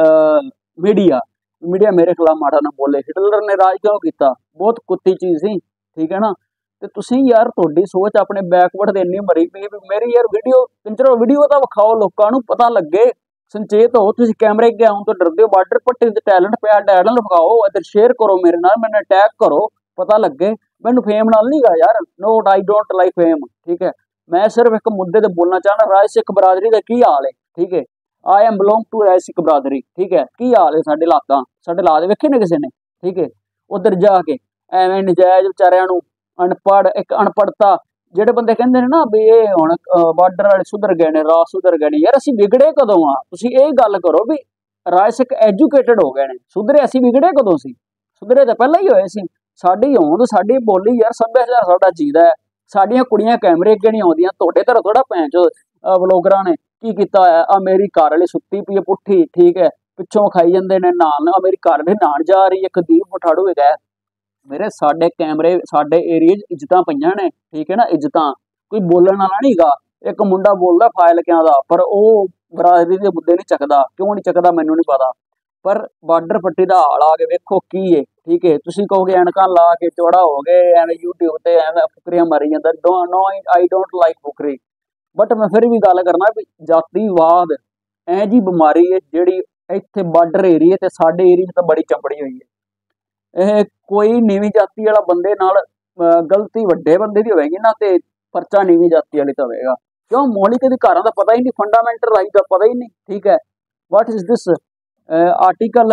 S1: ਮੀਡੀਆ, ਮੀਡੀਆ ਮੇਰੇ ਖਿਲਾਫ ਮਾੜਾ ਨਾ ਬੋਲੇ। ਹਿਟਲਰ ਨੇ ਰਾਜ ਕਿਉਂ ਕੀਤਾ? ਬਹੁਤ ਕੁੱਤੀ ਚੀਜ਼ ਸੀ, ਠੀਕ ਹੈ ਨਾ। ਤੇ ਤੁਸੀਂ ਯਾਰ ਤੁਹਾਡੀ ਸੋਚ ਆਪਣੇ ਬੈਕਵਰਡ ਦੇ ਇੰਨੀ ਮਰੀ ਪਈ ਵੀ ਮੇਰੀ ਯਾਰ ਵੀਡੀਓ ਕੰਚਰੋ, ਵੀਡੀਓ ਤਾਂ ਵਿਖਾਓ, ਲੋਕਾਂ ਨੂੰ ਪਤਾ ਲੱਗੇ, ਸੰਚੇਤ ਹੋ। ਤੁਸੀਂ ਕੈਮਰੇ ਅੱਗੇ ਆਉਣ ਤੋਂ ਡਰਦੇ ਹੋ, ਬਾਰਡਰ ਪੱਟੀ ਤੇ ਟੈਲੈਂਟ ਪਿਆ, ਟੈਲੈਂਟ ਵਿਖਾਓ, ਇੱਧਰ ਸ਼ੇਅਰ ਕਰੋ ਮੇਰੇ ਨਾਲ, ਮੈਨੂੰ ਅਟੈਕ ਕਰੋ, ਪਤਾ ਲੱਗੇ। ਮੈਨੂੰ ਫੇਮ ਨਾਲ ਨਹੀਂ ਗਾ ਯਾਰ, not I don't like fame, ਠੀਕ ਹੈ। ਮੈਂ ਸਿਰਫ ਇੱਕ ਮੁੱਦੇ ਤੇ ਬੋਲਣਾ ਚਾਹੁੰਦਾ, ਰਾਜ ਸਿੱਖ ਬਰਾਦਰੀ ਦਾ ਕੀ ਹਾਲ ਹੈ, ਠੀਕ ਹੈ। I am belong to Raj Sikh ਬਰਾਦਰੀ, ਠੀਕ ਹੈ। ਕੀ ਹਾਲ ਹੈ ਸਾਡੇ ਹਾਲਾਤਾਂ, ਸਾਡੇ ਹਾਲਾਤ ਵੇਖੇ ਨੇ ਕਿਸੇ ਨੇ, ਠੀਕ ਹੈ। ਉੱਧਰ ਜਾ ਕੇ ਐਵੇਂ ਨਜਾਇਜ਼ ਵਿਚਾਰਿਆਂ ਨੂੰ, ਅਨਪੜ੍ਹ, ਇੱਕ ਅਨਪੜ੍ਹਤਾ, ਜਿਹੜੇ ਬੰਦੇ ਕਹਿੰਦੇ ਨੇ ਨਾ ਵੀ ਇਹ ਹੁਣ ਬਾਰਡਰ ਵਾਲੇ ਸੁਧਰ ਗਏ ਨੇ, ਰਾਹ ਸੁਧਰ ਗਏ ਨੇ, ਯਾਰ ਅਸੀਂ ਵਿਗੜੇ ਕਦੋਂ ਆ? ਤੁਸੀਂ ਇਹ ਗੱਲ ਕਰੋ ਵੀ ਰਾਜ ਸਿੱਖ ਐਜੂਕੇਟਡ ਹੋ ਗਏ ਨੇ, ਸੁਧਰੇ ਅਸੀਂ ਵਿਗੜੇ ਕਦੋਂ ਸੀ? ਸੁਧਰੇ ਤਾਂ ਪਹਿਲਾਂ ਹੀ ਹੋਏ ਸੀ। ਸਾਡੀ ਹੋਂਦ, ਸਾਡੀ ਬੋਲੀ ਯਾਰ, ਸੱਭਿਆਚਾਰ ਸਾਡਾ ਜੀਦਾ ਹੈ, ਸਾਡੀਆਂ ਕੁੜੀਆਂ ਕੈਮਰੇ ਅੱਗੇ ਨਹੀਂ ਆਉਂਦੀਆਂ, ਤੁਹਾਡੇ ਤਰ੍ਹਾਂ ਥੋੜਾ ਭੈਣ ਚੋ ਵਲੋਗਰਾਂ ਨੇ ਕੀ ਕੀਤਾ ਹੋਇਆ। ਆ ਮੇਰੀ ਘਰ ਵਾਲੀ ਸੁੱਤੀ ਪਈ ਹੈ ਪੁੱਠੀ, ਠੀਕ ਹੈ, ਪਿੱਛੋਂ ਖਾਈ ਜਾਂਦੇ ਨੇ ਨਾਨ, ਆ ਮੇਰੀ ਘਰ ਦੇ ਨਾਨ ਜਾ ਰਹੀ ਹੈ, ਕੁਲਦੀਪ ਮਠਾੜੂ ਹੈਗਾ। ਮੇਰੇ ਸਾਡੇ ਕੈਮਰੇ ਸਾਡੇ ਏਰੀਏ 'ਚ ਇੱਜ਼ਤਾਂ ਪਈਆਂ ਨੇ, ਠੀਕ ਹੈ ਨਾ, ਇੱਜ਼ਤਾਂ, ਕੋਈ ਬੋਲਣ ਵਾਲਾ ਨਹੀਂ ਹੈਗਾ। ਇੱਕ ਮੁੰਡਾ ਬੋਲਦਾ ਫਾਇਲਕਿਆਂ ਦਾ, ਪਰ ਉਹ ਬਰਾਦਰੀ ਦੇ ਮੁੱਦੇ ਨਹੀਂ ਚੱਕਦਾ, ਕਿਉਂ ਨਹੀਂ ਚੱਕਦਾ ਮੈਨੂੰ ਨਹੀਂ ਪਤਾ। ਪਰ ਬਾਰਡਰ ਪੱਟੀ ਦਾ ਹਾਲ ਆ ਕੇ ਵੇਖੋ ਕੀ ਹੈ, ਠੀਕ ਹੈ। ਤੁਸੀਂ ਕਹੋਗੇ ਐਨਕਾਂ ਲਾ ਕੇ ਚੌੜਾ ਹੋ ਗਏ, ਐਵੇਂ ਯੂਟਿਊਬ ਤੇ ਐਵੇਂ ਫੁਕਰੀਆਂ ਮਾਰੀ ਜਾਂਦਾ, do no I don't like ਫੁਕਰੀ, ਬਟ ਮੈਂ ਫਿਰ ਵੀ ਗੱਲ ਕਰਨਾ ਵੀ ਜਾਤੀਵਾਦ ਐ ਜੀ ਬਿਮਾਰੀ ਹੈ ਜਿਹੜੀ ਇੱਥੇ ਬਾਰਡਰ ਏਰੀਏ ਤੇ ਸਾਡੇ ਏਰੀਏ 'ਚ ਤਾਂ ਬੜੀ ਚੰਬੜੀ ਹੋਈ ਹੈ। ਇਹ ਕੋਈ ਨੀਵੀਂ ਜਾਤੀ ਵਾਲਾ ਬੰਦੇ ਨਾਲ ਗਲਤੀ ਵੱਡੇ ਬੰਦੇ ਦੀ ਹੋਵੇਗੀ ਨਾ, ਤੇ ਪਰਚਾ ਨੀਵੀਂ ਜਾਤੀ ਵਾਲੇ ਤਾਂ ਹੋਵੇਗਾ, ਕਿਉਂ ਮੌਲਿਕ ਅਧਿਕਾਰਾਂ ਦਾ ਪਤਾ ਹੀ ਨਹੀਂ, ਫੰਡਾਮੈਂਟਲ ਰਾਈਟ ਦਾ ਪਤਾ ਹੀ ਨਹੀਂ, ਠੀਕ ਹੈ। ਵਾਟ ਇਜ਼ ਦਿਸ ਆਰਟੀਕਲ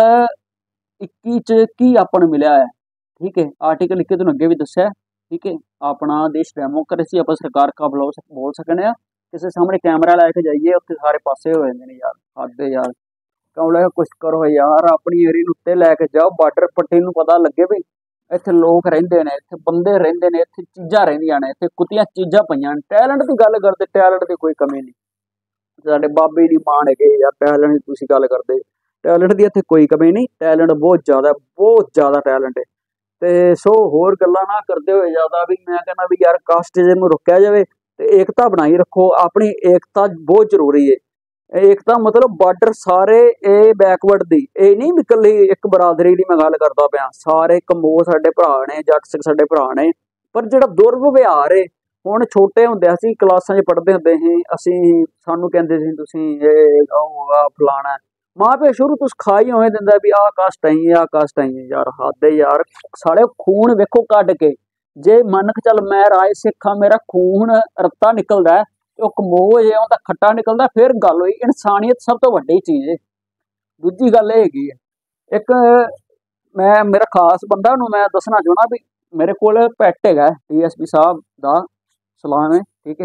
S1: ਇੱਕੀ 'ਚ ਕੀ ਆਪਾਂ ਨੂੰ ਮਿਲਿਆ ਹੈ, ਠੀਕ ਹੈ। ਆਰਟੀਕਲ ਇੱਕੀ ਤੁਹਾਨੂੰ ਅੱਗੇ ਵੀ ਦੱਸਿਆ, ਠੀਕ ਹੈ। ਆਪਣਾ ਦੇਸ਼ ਡੈਮੋਕ੍ਰੇਸੀ, ਆਪਾਂ ਸਰਕਾਰ ਕਾਬਲ ਬੋਲ ਸਕਨੇ ਆ, ਕਿਸੇ ਸਾਹਮਣੇ ਕੈਮਰਾ ਲੈ ਕੇ ਜਾਈਏ ਉੱਥੇ ਸਾਰੇ ਪਾਸੇ ਹੋ ਜਾਂਦੇ ਨੇ ਯਾਰ, ਹੱਦ ਯਾਰ, ਕਿਉਂ ਲੈ ਕੁਛ ਕਰੋ ਯਾਰ, ਆਪਣੀ ਏਰੀਏ ਨੂੰ ਉੱਤੇ ਲੈ ਕੇ ਜਾਓ, ਬਾਰਡਰ ਪੱਟੀ ਨੂੰ ਪਤਾ ਲੱਗੇ ਵੀ ਇੱਥੇ ਲੋਕ ਰਹਿੰਦੇ ਨੇ, ਇੱਥੇ ਬੰਦੇ ਰਹਿੰਦੇ ਨੇ, ਇੱਥੇ ਚੀਜ਼ਾਂ ਰਹਿੰਦੀਆਂ ਨੇ, ਇੱਥੇ ਕੁੱਤੀਆਂ ਚੀਜ਼ਾਂ ਪਈਆਂ ਨੇ। ਟੈਲੈਂਟ ਦੀ ਗੱਲ ਕਰਦੇ, ਟੈਲੈਂਟ ਦੀ ਕੋਈ ਕਮੀ ਨਹੀਂ, ਸਾਡੇ ਬਾਬੇ ਦੀ ਮਾਣ ਹੈਗੇ ਯਾਰ, ਟੈਲੈਂਟ ਦੀ ਤੁਸੀਂ ਗੱਲ ਕਰਦੇ, ਟੈਲੈਂਟ ਦੀ ਇੱਥੇ ਕੋਈ ਕਮੀ ਨਹੀਂ, ਟੈਲੈਂਟ ਬਹੁਤ ਜ਼ਿਆਦਾ, ਬਹੁਤ ਜ਼ਿਆਦਾ ਟੈਲੈਂਟ ਹੈ। ਤੇ ਸੋ ਹੋਰ ਗੱਲਾਂ ਨਾ ਕਰਦੇ ਹੋਏ ਜ਼ਿਆਦਾ ਵੀ ਮੈਂ ਕਹਿੰਦਾ ਵੀ ਯਾਰ ਕਾਸਟਿਜ਼ਮ ਨੂੰ ਰੋਕਿਆ ਜਾਵੇ ਤੇ ਏਕਤਾ ਬਣਾਈ ਰੱਖੋ, ਆਪਣੀ ਏਕਤਾ ਬਹੁਤ ਜ਼ਰੂਰੀ ਹੈ। ਏਕਤਾ ਮਤਲਬ ਬਾਰਡਰ ਸਾਰੇ ਇਹ ਬੈਕਵਰਡ ਦੀ, ਇਹ ਨਹੀਂ ਵੀ ਇਕੱਲੀ ਇੱਕ ਬਰਾਦਰੀ ਦੀ ਮੈਂ ਗੱਲ ਕਰਦਾ ਪਿਆ, ਸਾਰੇ ਕੰਬੋ ਸਾਡੇ ਭਰਾ ਨੇ, ਜੱਟ ਸਿੱਖ ਸਾਡੇ ਭਰਾ ਨੇ, ਪਰ ਜਿਹੜਾ ਦੁਰਵਿਵਹਾਰ ਹੈ, ਹੁਣ ਛੋਟੇ ਹੁੰਦੇ ਅਸੀਂ ਕਲਾਸਾਂ 'ਚ ਪੜ੍ਹਦੇ ਹੁੰਦੇ ਸੀ, ਅਸੀਂ ਸਾਨੂੰ ਕਹਿੰਦੇ ਸੀ ਤੁਸੀਂ ਇਹ ਉਹ ਆ ਫਲਾਣਾ, ਮਾਂ ਪਿਓ ਸ਼ੁਰੂ ਤੋਂ ਸਿਖਾਈ ਉਵੇਂ ਦਿੰਦਾ ਵੀ ਆਹ ਕਾਸਟ ਆਈ ਹੈ, ਆਹ ਕਾਸਟ ਆਈ ਹੈ, ਯਾਰ ਹੱਦ ਯਾਰ, ਸਾਲੇ ਖੂਨ ਵੇਖੋ ਕੱਢ ਕੇ, ਜੇ ਮੰਨ ਕੇ ਚੱਲ ਮੈਂ ਰਾਏ ਸਿੱਖਾਂ, ਮੇਰਾ ਖੂਨ ਰੱਤਾ ਨਿਕਲਦਾ ਹੈ, ਉਹ ਕਮੋਹ ਜੇ ਉਹਦਾ ਖੱਟਾ ਨਿਕਲਦਾ, ਫਿਰ ਗੱਲ ਹੋਈ। ਇਨਸਾਨੀਅਤ ਸਭ ਤੋਂ ਵੱਡੀ ਚੀਜ਼ ਹੈ। ਦੂਜੀ ਗੱਲ ਇਹ ਹੈਗੀ ਹੈ, ਇੱਕ ਮੈਂ ਮੇਰਾ ਖਾਸ ਬੰਦਾ ਉਹਨੂੰ ਮੈਂ ਦੱਸਣਾ ਚਾਹੁੰਦਾ ਵੀ ਮੇਰੇ ਕੋਲ ਪੈਟ ਹੈਗਾ, ਡੀ ਐਸ ਪੀ ਸਾਹਿਬ ਦਾ ਸਲਾਮ ਹੈ, ਠੀਕ ਹੈ,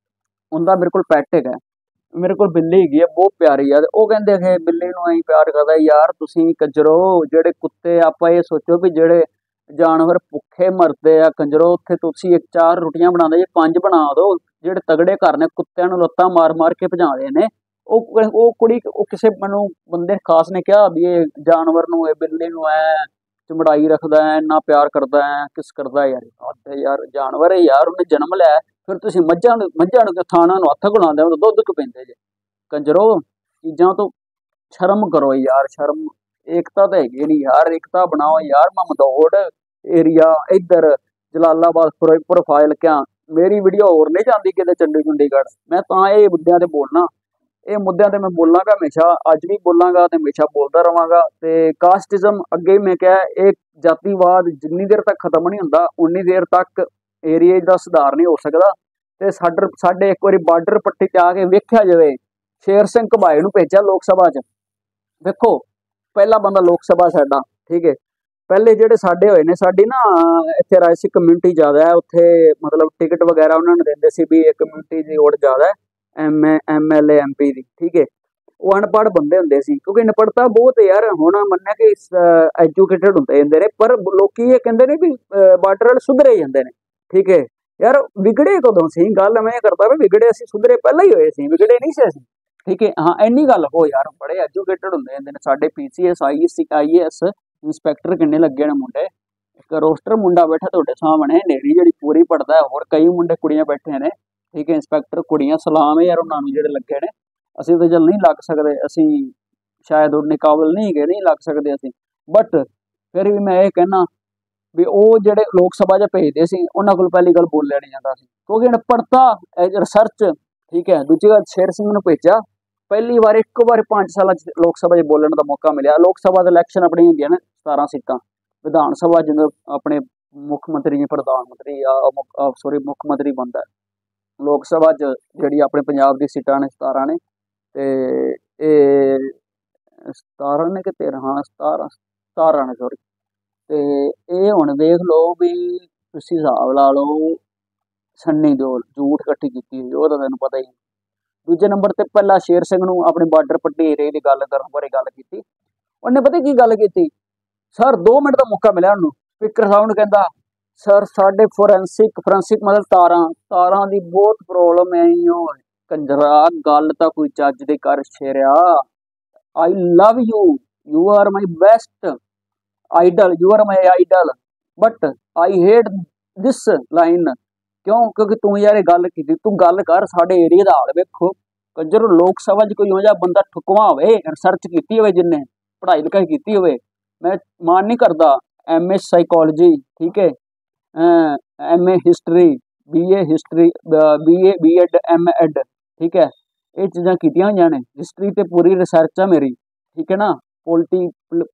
S1: ਉਹਦਾ ਮੇਰੇ ਕੋਲ ਪੈਟ ਹੈਗਾ, ਮੇਰੇ ਕੋਲ ਬਿੱਲੀ ਹੈਗੀ ਹੈ, ਬਹੁਤ ਪਿਆਰੀ ਆ। ਉਹ ਕਹਿੰਦੇ ਹੈ ਬਿੱਲੀ ਨੂੰ ਅਸੀਂ ਪਿਆਰ ਕਰਦਾ, ਯਾਰ ਤੁਸੀਂ ਕੰਜਰੋ, ਜਿਹੜੇ ਕੁੱਤੇ, ਆਪਾਂ ਇਹ ਸੋਚੋ ਵੀ ਜਿਹੜੇ ਜਾਨਵਰ ਭੁੱਖੇ ਮਰਦੇ ਆ ਕੰਜਰੋ, ਉੱਥੇ ਤੁਸੀਂ ਇੱਕ ਚਾਰ ਰੋਟੀਆਂ ਬਣਾਉਂਦੇ ਜੇ ਪੰਜ ਬਣਾ ਦਿਓ, ਜਿਹੜੇ ਤਗੜੇ ਘਰ ਨੇ ਕੁੱਤਿਆਂ ਨੂੰ ਲੱਤਾਂ ਮਾਰ ਮਾਰ ਕੇ ਭਜਾਉਂਦੇ ਨੇ। ਉਹ ਉਹ ਕੁੜੀ, ਉਹ ਕਿਸੇ ਮੈਨੂੰ ਬੰਦੇ ਖਾਸ ਨੇ ਕਿਹਾ ਵੀ ਇਹ ਜਾਨਵਰ ਨੂੰ, ਇਹ ਬਿੱਲੀ ਨੂੰ ਐ ਚਮੜਾਈ ਰੱਖਦਾ ਹੈ, ਇੰਨਾ ਪਿਆਰ ਕਰਦਾ ਹੈ, ਕਿਸ ਕਰਦਾ ਯਾਰ, ਯਾਰ ਜਾਨਵਰ ਹੈ ਯਾਰ, ਉਹਨੇ ਜਨਮ ਲਿਆ, ਫਿਰ ਤੁਸੀਂ ਮੱਝਾਂ ਨੂੰ ਮੱਝਾਂ ਨੂੰ ਥਾਣਾ ਨੂੰ ਹੱਥ ਗੁਲਾਉਂਦੇ ਹੋ, ਦੁੱਧ ਕੁ ਪੀਂਦੇ ਜੇ ਕੰਜਰੋ, ਚੀਜ਼ਾਂ ਤੋਂ ਸ਼ਰਮ ਕਰੋ ਯਾਰ, ਸ਼ਰਮ। ਏਕਤਾ ਤਾਂ ਹੈਗੀ ਨਹੀਂ ਯਾਰ, ਏਕਤਾ ਬਣਾਓ ਯਾਰ। ਮਮਦੋੜ ਏਰੀਆ ਇੱਧਰ ਜਲਾਲਾਬਾਦ, ਫਿਰੋਜ਼ਪੁਰ, ਫਾਜ਼ਿਲਕਾ, ਮੇਰੀ ਵੀਡੀਓ ਹੋਰ ਨਹੀਂ ਜਾਂਦੀ ਕਿਤੇ ਚੰਡੀ ਚੰਡੀਗੜ੍ਹ, ਮੈਂ ਤਾਂ ਇਹ ਮੁੱਦਿਆਂ ਤੇ ਬੋਲਣਾ, ਇਹ ਮੁੱਦਿਆਂ ਤੇ ਮੈਂ ਬੋਲਾਂਗਾ ਹਮੇਸ਼ਾ, ਅੱਜ ਵੀ ਬੋਲਾਂਗਾ ਤੇ ਹਮੇਸ਼ਾ ਬੋਲਦਾ ਰਵਾਂਗਾ। ਤੇ ਕਾਸਟਿਜ਼ਮ ਅੱਗੇ ਮੈਂ ਕਿਹਾ, ਇਹ ਜਾਤੀਵਾਦ ਜਿੰਨੀ ਦੇਰ ਤੱਕ ਖਤਮ ਨਹੀਂ ਹੁੰਦਾ ਉਨੀ ਦੇਰ ਤੱਕ ਏਰੀਏ ਦਾ ਸੁਧਾਰ ਨਹੀਂ ਹੋ ਸਕਦਾ। ਤੇ ਸਾਡੇ ਸਾਡੇ ਇੱਕ ਵਾਰੀ ਬਾਰਡਰ ਪੱਟੀ 'ਤੇ ਆ ਕੇ ਵੇਖਿਆ ਜਾਵੇ, ਸ਼ੇਰ ਸਿੰਘ ਘਬਾਏ ਨੂੰ ਭੇਜਿਆ ਲੋਕ ਸਭਾ 'ਚ, ਵੇਖੋ ਪਹਿਲਾ ਬੰਦਾ ਲੋਕ ਸਭਾ ਸਾਡਾ, ਠੀਕ ਹੈ। ਪਹਿਲੇ ਜਿਹੜੇ ਸਾਡੇ ਹੋਏ ਨੇ, ਸਾਡੀ ਨਾ ਇੱਥੇ ਰਾਜਸੀ ਕਮਿਊਨਿਟੀ ਜ਼ਿਆਦਾ ਹੈ, ਉੱਥੇ ਮਤਲਬ ਟਿਕਟ ਵਗੈਰਾ ਉਹਨਾਂ ਨੂੰ ਦਿੰਦੇ ਸੀ ਵੀ ਇਹ ਕਮਿਊਨਿਟੀ ਦੀ ਵੋਟ ਜ਼ਿਆਦਾ ਹੈ, M A M L A M P ਦੀ, ਠੀਕ ਹੈ। ਉਹ ਅਨਪੜ੍ਹ ਬੰਦੇ ਹੁੰਦੇ ਸੀ, ਕਿਉਂਕਿ ਅਨਪੜ੍ਹਤਾ ਬਹੁਤ ਯਾਰ, ਹੁਣ ਮੰਨਿਆ ਕਿ ਐਜੂਕੇਟਡ ਹੁੰਦੇ ਜਾਂਦੇ ਨੇ, ਪਰ ਲੋਕੀ ਇਹ ਕਹਿੰਦੇ ਨੇ ਵੀ ਬਾਰਡਰ ਵਾਲੇ ਸੁਧਰੇ ਜਾਂਦੇ ਨੇ, ਠੀਕ ਹੈ। ਯਾਰ ਵਿਗੜੇ ਕਦੋਂ ਸੀ, ਗੱਲ ਮੈਂ ਕਰਦਾ ਵੀ ਵਿਗੜੇ ਅਸੀਂ, ਸੁਧਰੇ ਪਹਿਲਾਂ ਹੀ ਹੋਏ ਸੀ, ਵਿਗੜੇ ਨਹੀਂ ਸੀ ਅਸੀਂ, ਠੀਕ ਹੈ। ਹਾਂ ਇੰਨੀ ਗੱਲ ਹੋ ਯਾਰ, ਬੜੇ ਐਜੂਕੇਟਡ ਹੁੰਦੇ ਜਾਂਦੇ ਨੇ ਸਾਡੇ, P C S I S I A S inspector ਕਿੰਨੇ ਲੱਗੇ ਨੇ ਮੁੰਡੇ, ਇੱਕ ਰੋਸਟਰ ਮੁੰਡਾ ਬੈਠਾ ਤੁਹਾਡੇ ਸਾਹਮਣੇ, ਨੇਰੀ ਜਿਹੜੀ ਪੂਰੀ ਪੜਦਾ, ਹੋਰ ਕਈ ਮੁੰਡੇ ਕੁੜੀਆਂ ਬੈਠੇ ਨੇ, ਠੀਕ ਹੈ। ਇੰਸਪੈਕਟਰ ਕੁੜੀਆਂ, ਸਲਾਮ ਹੈ ਯਾਰ ਉਹਨਾਂ ਨੂੰ ਜਿਹੜੇ ਲੱਗੇ ਨੇ। ਅਸੀਂ ਤਾਂ ਚੱਲ ਨਹੀਂ ਲੱਗ ਸਕਦੇ, ਅਸੀਂ ਸ਼ਾਇਦ ਉਨੇ ਕਾਬਲ ਨਹੀਂ ਹੈਗੇ, ਨਹੀਂ ਲੱਗ ਸਕਦੇ ਅਸੀਂ, ਬਟ ਫਿਰ ਵੀ ਮੈਂ ਇਹ ਕਹਿਣਾ ਵੀ ਉਹ ਜਿਹੜੇ ਲੋਕ ਸਭਾ 'ਚ ਭੇਜਦੇ ਸੀ, ਉਹਨਾਂ ਕੋਲ ਪਹਿਲੀ ਗੱਲ ਬੋਲਿਆ ਨਹੀਂ ਜਾਂਦਾ ਸੀ, ਕਿਉਂਕਿ ਅਨਪੜ੍ਹਤਾ ਰਿਸਰਚ, ਠੀਕ ਹੈ। ਦੂਜੀ ਗੱਲ ਸ਼ੇਰ ਸਿੰਘ ਨੂੰ ਭੇਜਿਆ, ਪਹਿਲੀ ਵਾਰ ਇੱਕ ਵਾਰ ਪੰਜ ਸਾਲਾਂ 'ਚ ਲੋਕ ਸਭਾ 'ਚ ਬੋਲਣ ਦਾ ਮੌਕਾ ਮਿਲਿਆ। ਲੋਕ ਸਭਾ ਦਾ ਇਲੈਕਸ਼ਨ ਆਪਣੀ ਹੁੰਦੀਆਂ ਨੇ ਸਤਾਰਾਂ ਸੀਟਾਂ, ਵਿਧਾਨ ਸਭਾ ਜਿਵੇਂ ਆਪਣੇ ਮੁੱਖ ਮੰਤਰੀ, ਪ੍ਰਧਾਨ ਮੰਤਰੀ ਆ ਸੋਰੀ ਮੁੱਖ ਮੰਤਰੀ ਬਣਦਾ, ਲੋਕ ਸਭਾ 'ਚ ਜਿਹੜੀ ਆਪਣੇ ਪੰਜਾਬ ਦੀ ਸੀਟਾਂ ਨੇ ਸਤਾਰਾਂ ਨੇ, ਤੇ ਇਹ ਸਤਾਰਾਂ ਨੇ ਕਿ ਤੇਰਾਂ, ਹਾਂ ਸਤਾਰਾਂ ਸਤਾਰਾਂ ਨੇ ਸੋਰੀ। ਤੇ ਇਹ ਹੁਣ ਵੇਖ ਲਓ ਵੀ ਤੁਸੀਂ ਹਿਸਾਬ ਲਾ ਲਓ, ਸੰਨੀ ਦਿਓਲ ਝੂਠ ਇਕੱਠੀ ਕੀਤੀ ਹੋਈ, ਉਹ ਤਾਂ ਤੈਨੂੰ ਪਤਾ ਹੀ। ਦੂਜੇ ਨੰਬਰ ਤੇ ਪਹਿਲਾਂ ਸ਼ੇਰ ਸਿੰਘ ਨੂੰ ਆਪਣੇ ਬਾਰਡਰ ਪੱਟੀ ਏਰੀਏ ਦੀ ਗੱਲ ਕਰਨ ਬਾਰੇ ਗੱਲ ਕੀਤੀ, ਉਹਨੇ ਪਤਾ ਕੀ ਗੱਲ ਕੀਤੀ ਸਰ, ਦੋ ਮਿੰਟ ਦਾ ਮੌਕਾ ਮਿਲਿਆ ਉਹਨੂੰ, ਸਪੀਕਰ ਸਾਹਿਬ ਨੂੰ ਕਹਿੰਦਾ सर साढ़े फोरेंसिक फोरेंसिक मतलब तारा तारा दी बहुत प्रॉब्लम है इयो कंजरा गल तां कोई चज दे कर छेड़िया I love you you are my best idol you are my idol but I hate this line क्यों क्योंकि तू यार ये गल की तू गल कर साढ़े एरिया का हाल वेखो कंजर लोक सभा च कोई इहो जिहा बंदा ठुकवा होवे रिसर्च की होवे जिन्हें पढ़ाई लिखाई की होवे मैं मान नहीं करता एम ए साइकोलॉजी ठीक है M A history B A history B A B Ed M Ed ठीक है ये चीज़ां कीतियां होईयां ने हिस्टरी ते पूरी रिसर्च है मेरी ठीक है ना पोलिटी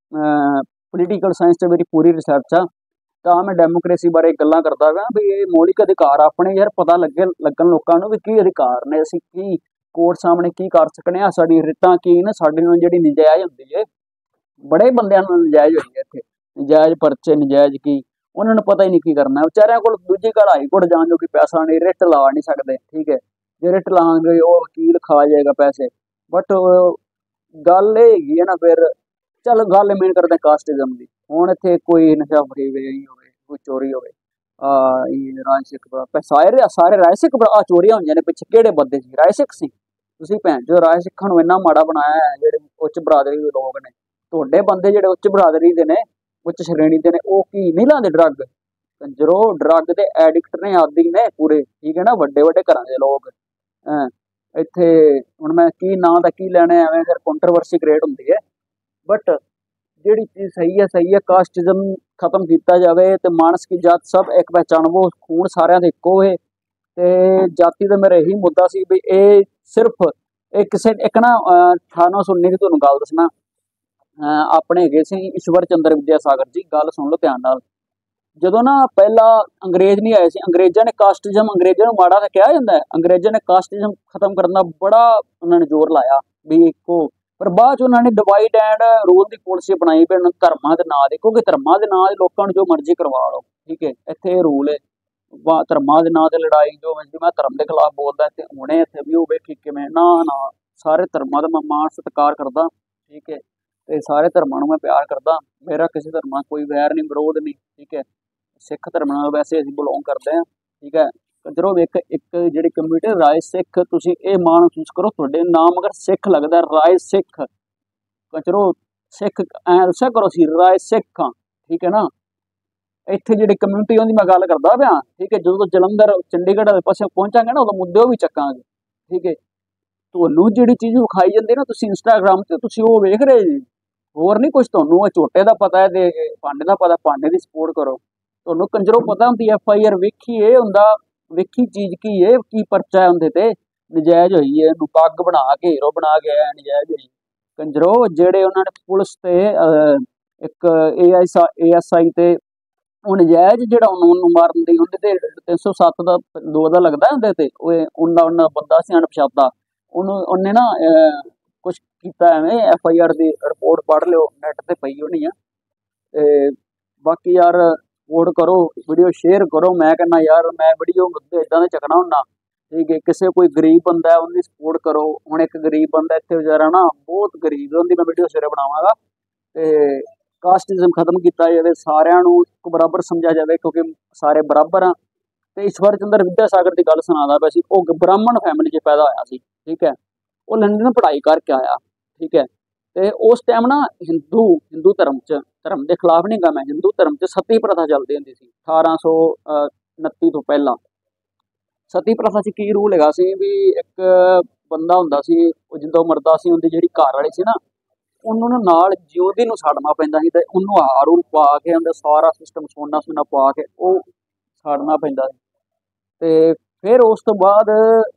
S1: पोलिटिकल साइंस से मेरी पूरी रिसर्च आ ਤਾਂ मैं डेमोक्रेसी बारे ਗੱਲਾਂ करता ਪਿਆ भी ये मौलिक अधिकार अपने यार पता लगे लगन लोगों को भी की अधिकार ने ਅਸੀਂ की कोर्ट सामने की कर सकने आ साडी रिटां की ने साडी ਨਾਲ ਜਿਹੜੀ ਨਜਾਇਜ਼ ਹੁੰਦੀ ਹੈ बड़े ਬੰਦਿਆਂ ਨਾਲ ਨਜਾਇਜ਼ ਹੋਈ ਹੈ ਇੱਥੇ ਨਜਾਇਜ਼ ਪਰਚੇ ਨਜਾਇਜ਼ ਕੀ ਉਹਨਾਂ ਨੂੰ ਪਤਾ ਹੀ ਨਹੀਂ ਕੀ ਕਰਨਾ ਵਿਚਾਰਿਆਂ ਕੋਲ ਦੂਜੀ ਗੱਲ ਹਾਈ ਕੋਰਟ ਜਾਣ ਜੋ ਕਿ ਪੈਸਾ ਨਹੀਂ ਰਿਟ ਲਾ ਨਹੀਂ ਸਕਦੇ ਠੀਕ ਹੈ ਜੇ ਰਿਟ ਲਾਵਾਂਗੇ ਉਹ ਵਕੀਲ ਖਾ ਜਾਏਗਾ ਪੈਸੇ ਬਟ ਗੱਲ ਇਹ ਹੈਗੀ ਹੈ ਨਾ ਫਿਰ चल गल मेन करते हैं कास्टिज्म की हूँ इतने कोई नशा फरी वे हो कोई चोरी हो राय सिख सारे सारे राय सिख आ चोरियां हुई ने पिछे केड़े बंदे सी राय सिख सी तुसीं भैन जो राय सिखां नूं इन्ना माड़ा बनाया है जेहड़े उच्च बरादरी दे लोग ने तुहाडे बंदे जेहड़े उच्च बरादरी दे ने उच्च श्रेणी दे ने ओह की नहीं लांदे ड्रग कंजरो ड्रग दे एडिक्ट ने आदि ने पूरे ठीक है ना वड्डे वड्डे घरां दे लोग इत्थे हुण मैं की नां दा की लैणे एवें फिर कंट्रोवर्सी क्रिएट हुंदी है बट जिहड़ी चीज़ सही है सही है कास्टिज्म खत्म किया जाए तो मानस की जात सब एक पहचानवो खून सारिਆਂ ਦੇ ਇੱਕੋ है तो जाति का मेरा यही मुद्दा सी भी ये सिर्फ एक किसी एक ना अठारह सौ उन्नी की तुहानूं गल दसना अपने हैगे सी ईश्वर चंद्र विद्यासागर जी गल सुन लो ध्यान नाल ਜਦੋਂ ना पहला अंग्रेज नहीं आए सी अंग्रेज़ों ने कास्टिज्म अंग्रेज़ों को माड़ा तो कहा जाता है अंग्रेज़ों ने कास्टिज्म खत्म करने का बड़ा उन्होंने जोर लाया भी इको पर बाद उन्होंने डिवाइड एंड रूल की पॉलिसी बनाई भी धर्मां के नाम से क्योंकि धर्मां के नाम से लोगों जो मर्जी करवा लो ठीक है इत्थे रूल है धर्मां के नाम से लड़ाई जो मैं धर्म के खिलाफ बोलता तो हुणे इत्थे भी वेखी किवें ना ना सारे धर्मां दा मैं मान सत्कार करदा ठीक है तो सारे धर्मां नूं मैं प्यार करदा मेरा किसी धर्म नाल कोई वैर नहीं विरोध नहीं ठीक है सिख धर्म नाल वैसे असीं बिलोंग करते हैं ठीक है कंजरो एक एक जिहड़ी कम्यूनिटी राय सिख तुसीं ये मान महसूस करो तुहाडे नाम अगर सिख लगदा राय सिख कंजरो सिख ऐ दस्सिया करो सी राय सिख हाँ ठीक है ना इत्थे जिहड़ी कम्यूनिटी उहदी मैं गल करदा पिया ठीक है जदों जलंधर चंडीगढ़ वाले पासे पहुंचांगे ना उदों मुद्दे भी चक्कांगे ठीक है तुहानूं जिहड़ी चीज़ विखाई जांदी ना तुसीं इंस्टाग्राम ते तुसीं ओह वेख रहे जी होर नहीं कुछ तुहानूं झोटे दा पता है ते भांडे दा पता भांडे दी सपोर्ट करो तुहानूं कंजरो पता हुंदी एफ आई आर वेखी ये हुंदा वेखी चीज़ की है की परचा है उनके ते नजायज़ हुई है पग बना के हीरो बना के है नजायज़ हुई कंजरो जेड़े उन्होंने पुलिस ते एक A S A S I ते वो नजायज़ जेड़ा उन्होंने मारन दी उनके ते तीन सौ सत्त का दो का लगता है उनके ते उन्ना उन्ना बंदा सी अनपछाता उन्हें ना कुछ किया एवें एफ आई आर की रिपोर्ट पढ़ लो नैट ते पई होनी है बाकी यार सपोर्ट करो वीडियो शेयर करो मैं कहना यार मैं वीडियो मुद्दे इदां दे चकना हुन्ना ठीक है किसी कोई गरीब बंदा है उनकी सपोर्ट करो हुण एक गरीब बंदा इत्थे बेचारा ना बहुत गरीब है उनकी मैं वीडियो सवेरे बनावांगा ते कास्टिज्म खत्म किया जाए सारिਆਂ ਨੂੰ ਇੱਕ बराबर समझा जाए क्योंकि सारे बराबर हाँ तो ईश्वर चंद्र विद्यासागर की गल सुनादा पिया सी ओह ब्राह्मण फैमिली च पैदा होया सी ठीक है वो लंडन पढ़ाई करके आया ठीक है तो उस टाइम ना हिंदू हिंदू धर्म च धर्म के खिलाफ नहीं गा मैं हिंदू धर्म च सती प्रथा चलती होंदी सी अठारह सौ उनती तो पहला सती प्रथा च की रूल है सी भी एक बंदा हुंदा सी जिद्दों मरदा सी उनकी जिहड़ी घर वाली सी ना उन्होंने नाल जिउंदी नूं साड़ना पैंदा सी ते उन्होंने हार हूर पा के उनका सारा सिस्टम सोना सूना पा के वो साड़ना पैंदा सी ते फिर उस तो बाद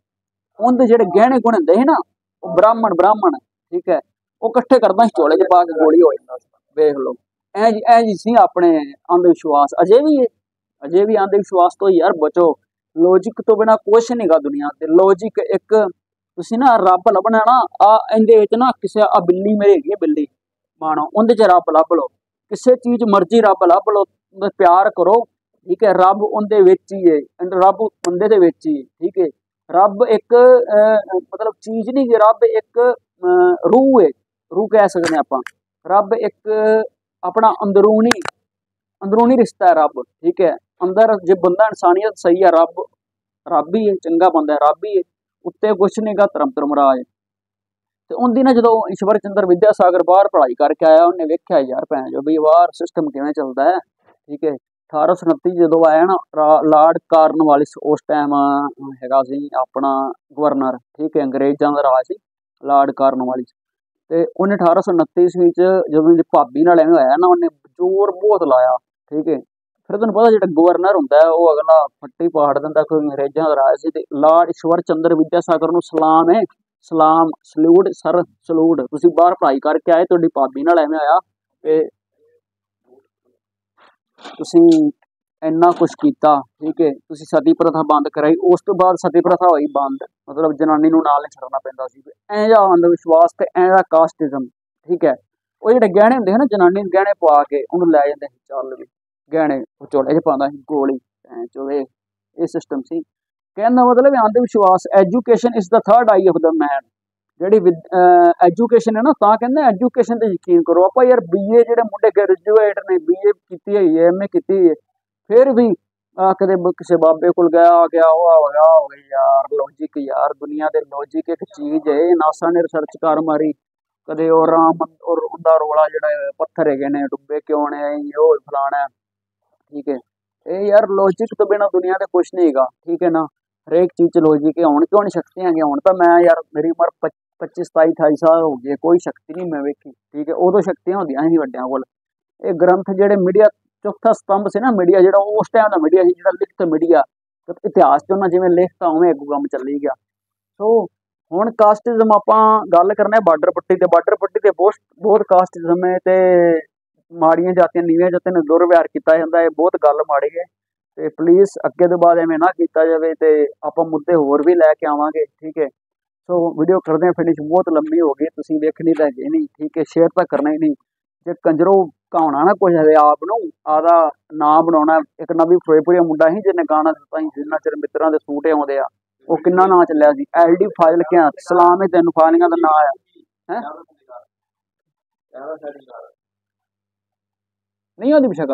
S1: उनके जिहड़े गहने गुहने हुंदे सी ना वो ब्राह्मण ब्राह्मण ठीक है वो कट्ठे करदा सी झोले च पा के गोली हो जांदा सी वेख लो ऐ ऐ जी सी अपने अंध विश्वास अजे भी है अजे भी अंध विश्वास तो यार बचो लॉजिक तो बिना कुछ नहीं गा दुनिया ते लॉजिक एक तुसीं ना रब लभना ना आ इंदे विच ना किसे आ बिल्ली मेरी हैगी बिल्ली मानो उंदे च रब लभ लो किसे चीज़ मर्जी रब लभ लो प्यार करो ठीक है रब उनदे विच ही है रब बंदे दे विच ही ठीक है रब एक मतलब चीज़ नहीं रब एक रूह है रूह कह सकते हैं आप रब एक अपना अंदरूनी अंदरूनी रिश्ता है रब ठीक है अंदर जे बंदा इंसानियत सही है, रब रब ही है, चंगा बंदा है, रब ही है, उत्ते कुछ नहीं गा धर्म धर्मराज। ਤੇ ਉਹਦੀ ਨਾ ਜਦੋਂ ਈਸ਼ਵਰ ਚੰਦਰ ਵਿਦਿਆਸਾਗਰ ਬਾਹਰ ਪੜ੍ਹਾਈ ਕਰਕੇ ਆਇਆ, ਉਹਨੇ ਵੇਖਿਆ ਯਾਰ ਭੈਣ ਜੋ ਵੀ ਬਾਹਰ ਸਿਸਟਮ ਕਿਵੇਂ ਚੱਲਦਾ ਹੈ। ਠੀਕ ਹੈ, ਅਠਾਰਾਂ ਸੌ ਉਨੱਤੀ ਜਦੋਂ ਆਇਆ ਨਾ, ਲਾਰਡ ਕਾਰਨਵਾਲਿਸ ਉਸ ਟਾਈਮ ਹੈਗਾ ਸੀ ਆਪਣਾ ਗਵਰਨਰ। ਠੀਕ ਹੈ, ਅੰਗਰੇਜ਼ਾਂ ਦਾ ਰਾਜ ਸੀ ਲਾਰਡ ਕਾਰਨਵਾਲਿਸ। ਤੇ ਉਹਨੇ ਅਠਾਰਾਂ ਸੌ ਉਨੱਤੀ ਈਸਵੀ ਚ ਜਦੋਂ ਦੀ ਭਾਬੀ ਨਾਲ ਐਵੇਂ ਹੋਇਆ ਨਾ, ਉਹਨੇ ਜ਼ੋਰ ਬਹੁਤ ਲਾਇਆ। ਠੀਕ ਹੈ, ਫਿਰ ਤੁਹਾਨੂੰ ਪਤਾ ਜਿਹੜਾ ਗਵਰਨਰ ਹੁੰਦਾ ਉਹ ਅਗਲਾ ਫੱਟੀ ਪਾੜ ਦਿੰਦਾ, ਕੋਈ ਅੰਗਰੇਜ਼ਾਂ ਦਾ ਰਾਜ ਸੀ। ਤੇ ਲਾਰਡ ਈਸ਼ਵਰ ਚੰਦਰ ਵਿਦਿਆਸਾਗਰ ਨੂੰ ਸਲਾਮ ਹੈ, ਸਲਾਮ, ਸਲੂਟ ਸਰ, ਸਲੂਟ, ਤੁਸੀਂ ਬਾਹਰ ਪੜ੍ਹਾਈ ਕਰਕੇ ਆਏ, ਤੁਹਾਡੀ ਭਾਬੀ ਨਾਲ ਐਵੇਂ ਆਇਆ ਤੇ ਤੁਸੀਂ ਇੰਨਾ ਕੁਛ ਕੀਤਾ। ਠੀਕ ਹੈ, ਤੁਸੀਂ ਸਤੀ ਪ੍ਰਥਾ ਬੰਦ ਕਰਾਈ, ਉਸ ਤੋਂ ਬਾਅਦ ਸਤੀ ਪ੍ਰਥਾ ਹੋਈ ਬੰਦ, ਮਤਲਬ ਜਨਾਨੀ ਨੂੰ ਨਾਲ ਨਹੀਂ ਛੱਡਣਾ ਪੈਂਦਾ ਸੀ। ਐਂ ਜਿਹਾ ਅੰਧ ਵਿਸ਼ਵਾਸ ਤੇ ਐਂ ਦਾ ਕਾਸਟਿਜ਼ਮ। ਠੀਕ ਹੈ, ਉਹ ਜਿਹੜੇ ਗਹਿਣੇ ਹੁੰਦੇ ਹਨ, ਜਨਾਨੀ ਨੂੰ ਗਹਿਣੇ ਪਵਾ ਕੇ ਉਹਨੂੰ ਲੈ ਜਾਂਦੇ ਸੀ, ਚੱਲ ਵੀ ਗਹਿਣੇ ਉਹ ਝੋਲੇ 'ਚ ਪਾਉਂਦਾ ਸੀ, ਗੋਲੀ ਐਂ ਚੋਵੇ, ਇਹ ਸਿਸਟਮ ਸੀ। ਕਹਿਣ ਦਾ ਮਤਲਬ ਅੰਧ ਵਿਸ਼ਵਾਸ। Education is the third eye of the man. ਜਿਹੜੀ ਐਜੂਕੇਸ਼ਨ ਹੈ ਨਾ, ਤਾਂ ਕਹਿੰਦੇ ਐਜੂਕੇਸ਼ਨ ਤੇ ਯਕੀਨ ਕਰੋ। ਆਪਾਂ ਯਾਰ ਬੀ ਏ ਜਿਹੜੇ ਮੁੰਡੇ ਗ੍ਰੈਜੂਏਟ ਨੇ, ਬੀ ਏ ਕੀਤੀ ਹੋਈ ਹੈ, ਐਮ ਏ ਕੀਤੀ ਹੋਈ ਹੈ, ਫਿਰ ਵੀ ਆ ਕਦੇ ਕਿਸੇ ਬਾਬੇ ਕੋਲ ਗਿਆ ਆ ਗਿਆ ਉਹ ਹੋ ਗਿਆ ਹੋ ਗਿਆ ਯਾਰ ਲੌਜਿਕ, ਯਾਰ ਦੁਨੀਆ ਦੇ ਲੌਜਿਕ ਇੱਕ ਚੀਜ਼ ਹੈ। ਨਾਸਾ ਨੇ ਰਿਸਰਚ ਕਰ ਮਾਰੀ, ਕਦੇ ਉਹ ਰਾਮ ਔਰ ਉਹਦਾ ਰੋਲਾ ਜਿਹੜਾ ਪੱਥਰ ਹੈਗੇ ਨੇ ਡੁੱਬੇ ਕਿਉਂ ਨੇ, ਉਹ ਫਲਾਣਾ। ਠੀਕ ਹੈ, ਇਹ ਯਾਰ ਲੌਜਿਕ ਤੋਂ ਬਿਨਾਂ ਦੁਨੀਆ ਤੇ ਕੁਛ ਨਹੀਂ ਹੈਗਾ। ਠੀਕ ਹੈ ਨਾ, ਹਰੇਕ ਚੀਜ਼ 'ਚ ਲੌਜਿਕ ਹੈ। ਹੁਣ ਕਿਉਂ ਨਹੀਂ ਸ਼ਕਤੀਆਂ ਹੈਗੀਆਂ? ਹੁਣ ਤਾਂ ਮੈਂ ਯਾਰ ਮੇਰੀ ਉਮਰ ਪੱਚੀ ਸਤਾਈ ਅਠਾਈ ਸਾਲ ਹੋ ਗਈ, ਕੋਈ ਸ਼ਕਤੀ ਨਹੀਂ ਮੈਂ ਵੇਖੀ। ਠੀਕ ਹੈ, ਉਦੋਂ ਸ਼ਕਤੀਆਂ ਹੁੰਦੀਆਂ ਸੀ ਵੱਡਿਆਂ ਕੋਲ। ਇਹ ਗ੍ਰੰਥ ਜਿਹੜੇ ਮੀਡੀਆ ਚੌਥਾ ਸਤੰਭ ਸੀ ਨਾ ਮੀਡੀਆ, ਜਿਹੜਾ ਉਸ ਟਾਈਮ ਦਾ ਮੀਡੀਆ ਸੀ, ਜਿਹੜਾ ਲਿਖਤ ਮੀਡੀਆ, ਇਤਿਹਾਸ 'ਚ ਉਹਨਾਂ ਜਿਵੇਂ ਲਿਖਤਾ ਉਵੇਂ ਅੱਗੋਂ ਕੰਮ ਚੱਲੀ ਗਿਆ। ਸੋ ਹੁਣ ਕਾਸਟਿਜ਼ਮ ਆਪਾਂ ਗੱਲ ਕਰਨਾ ਬਾਰਡਰ ਪੱਟੀ ਤੇ। ਬਾਰਡਰ ਪੱਟੀ ਤੇ ਬਹੁਤ ਬਹੁਤ ਕਾਸਟਿਜ਼ਮ ਹੈ ਤੇ ਮਾੜੀਆਂ ਜਾਤੀਆਂ, ਨੀਵੀਆਂ ਜਾਤੀਆਂ ਨੂੰ ਦੁਰਵਿਹਾਰ ਕੀਤਾ ਜਾਂਦਾ ਹੈ, ਬਹੁਤ ਗੱਲ ਮਾੜੀ ਹੈ। ਤੇ ਪਲੀਜ਼ ਅੱਗੇ ਤੋਂ ਬਾਅਦ ਐਵੇਂ ਨਾ ਕੀਤਾ ਜਾਵੇ, ਤੇ ਆਪਾਂ ਮੁੱਦੇ ਹੋਰ ਵੀ ਲੈ ਕੇ ਆਵਾਂਗੇ। ਠੀਕ ਹੈ, ਸੋ ਵੀਡੀਓ ਕਰਦੇ ਹਾਂ ਫਿਨਿਸ਼, ਬਹੁਤ ਲੰਬੀ ਹੋ ਗਈ, ਤੁਸੀਂ ਵੇਖਣੀ ਤਾਂ ਹੈਗੀ ਨਹੀਂ। ਠੀਕ ਹੈ, ਸ਼ੇਅਰ ਤਾਂ ਕਰਨਾ ਹੀ ਨਹੀਂ। ਜੇ ਕੰਜਰੋ ਘਾਉਣਾ ਨਾ ਕੁਝ ਹੈ ਆਪ ਨੂੰ, ਆਦਾ ਨਾਂ ਬਣਾਉਣਾ। ਇੱਕ ਨਵੀਂ ਫਿਰੋਜ਼ਪੁਰੀਆ ਮੁੰਡਾ ਸੀ ਜਿਹਨੇ ਗਾਣਾ ਦਿੱਤਾ ਸੀ, ਜਿੰਨਾ ਚਿਰ ਮਿੱਤਰਾਂ ਦੇ ਸੂਟ ਆਉਂਦੇ ਆ, ਉਹ ਕਿੰਨਾ ਨਾਂ ਚੱਲਿਆ ਸੀ, ਐਲ ਡੀ ਫਾਜ਼ਿਲ ਕਿਆ ਸਲਾਮ ਹੈ ਤੈਨੂੰ, ਫਾਜ਼ਿਲਾਂ ਦਾ ਨਾਂ ਆ ਹੈ ਨਹੀਂ ਉਹਦੀ ਸ਼ਕਲ।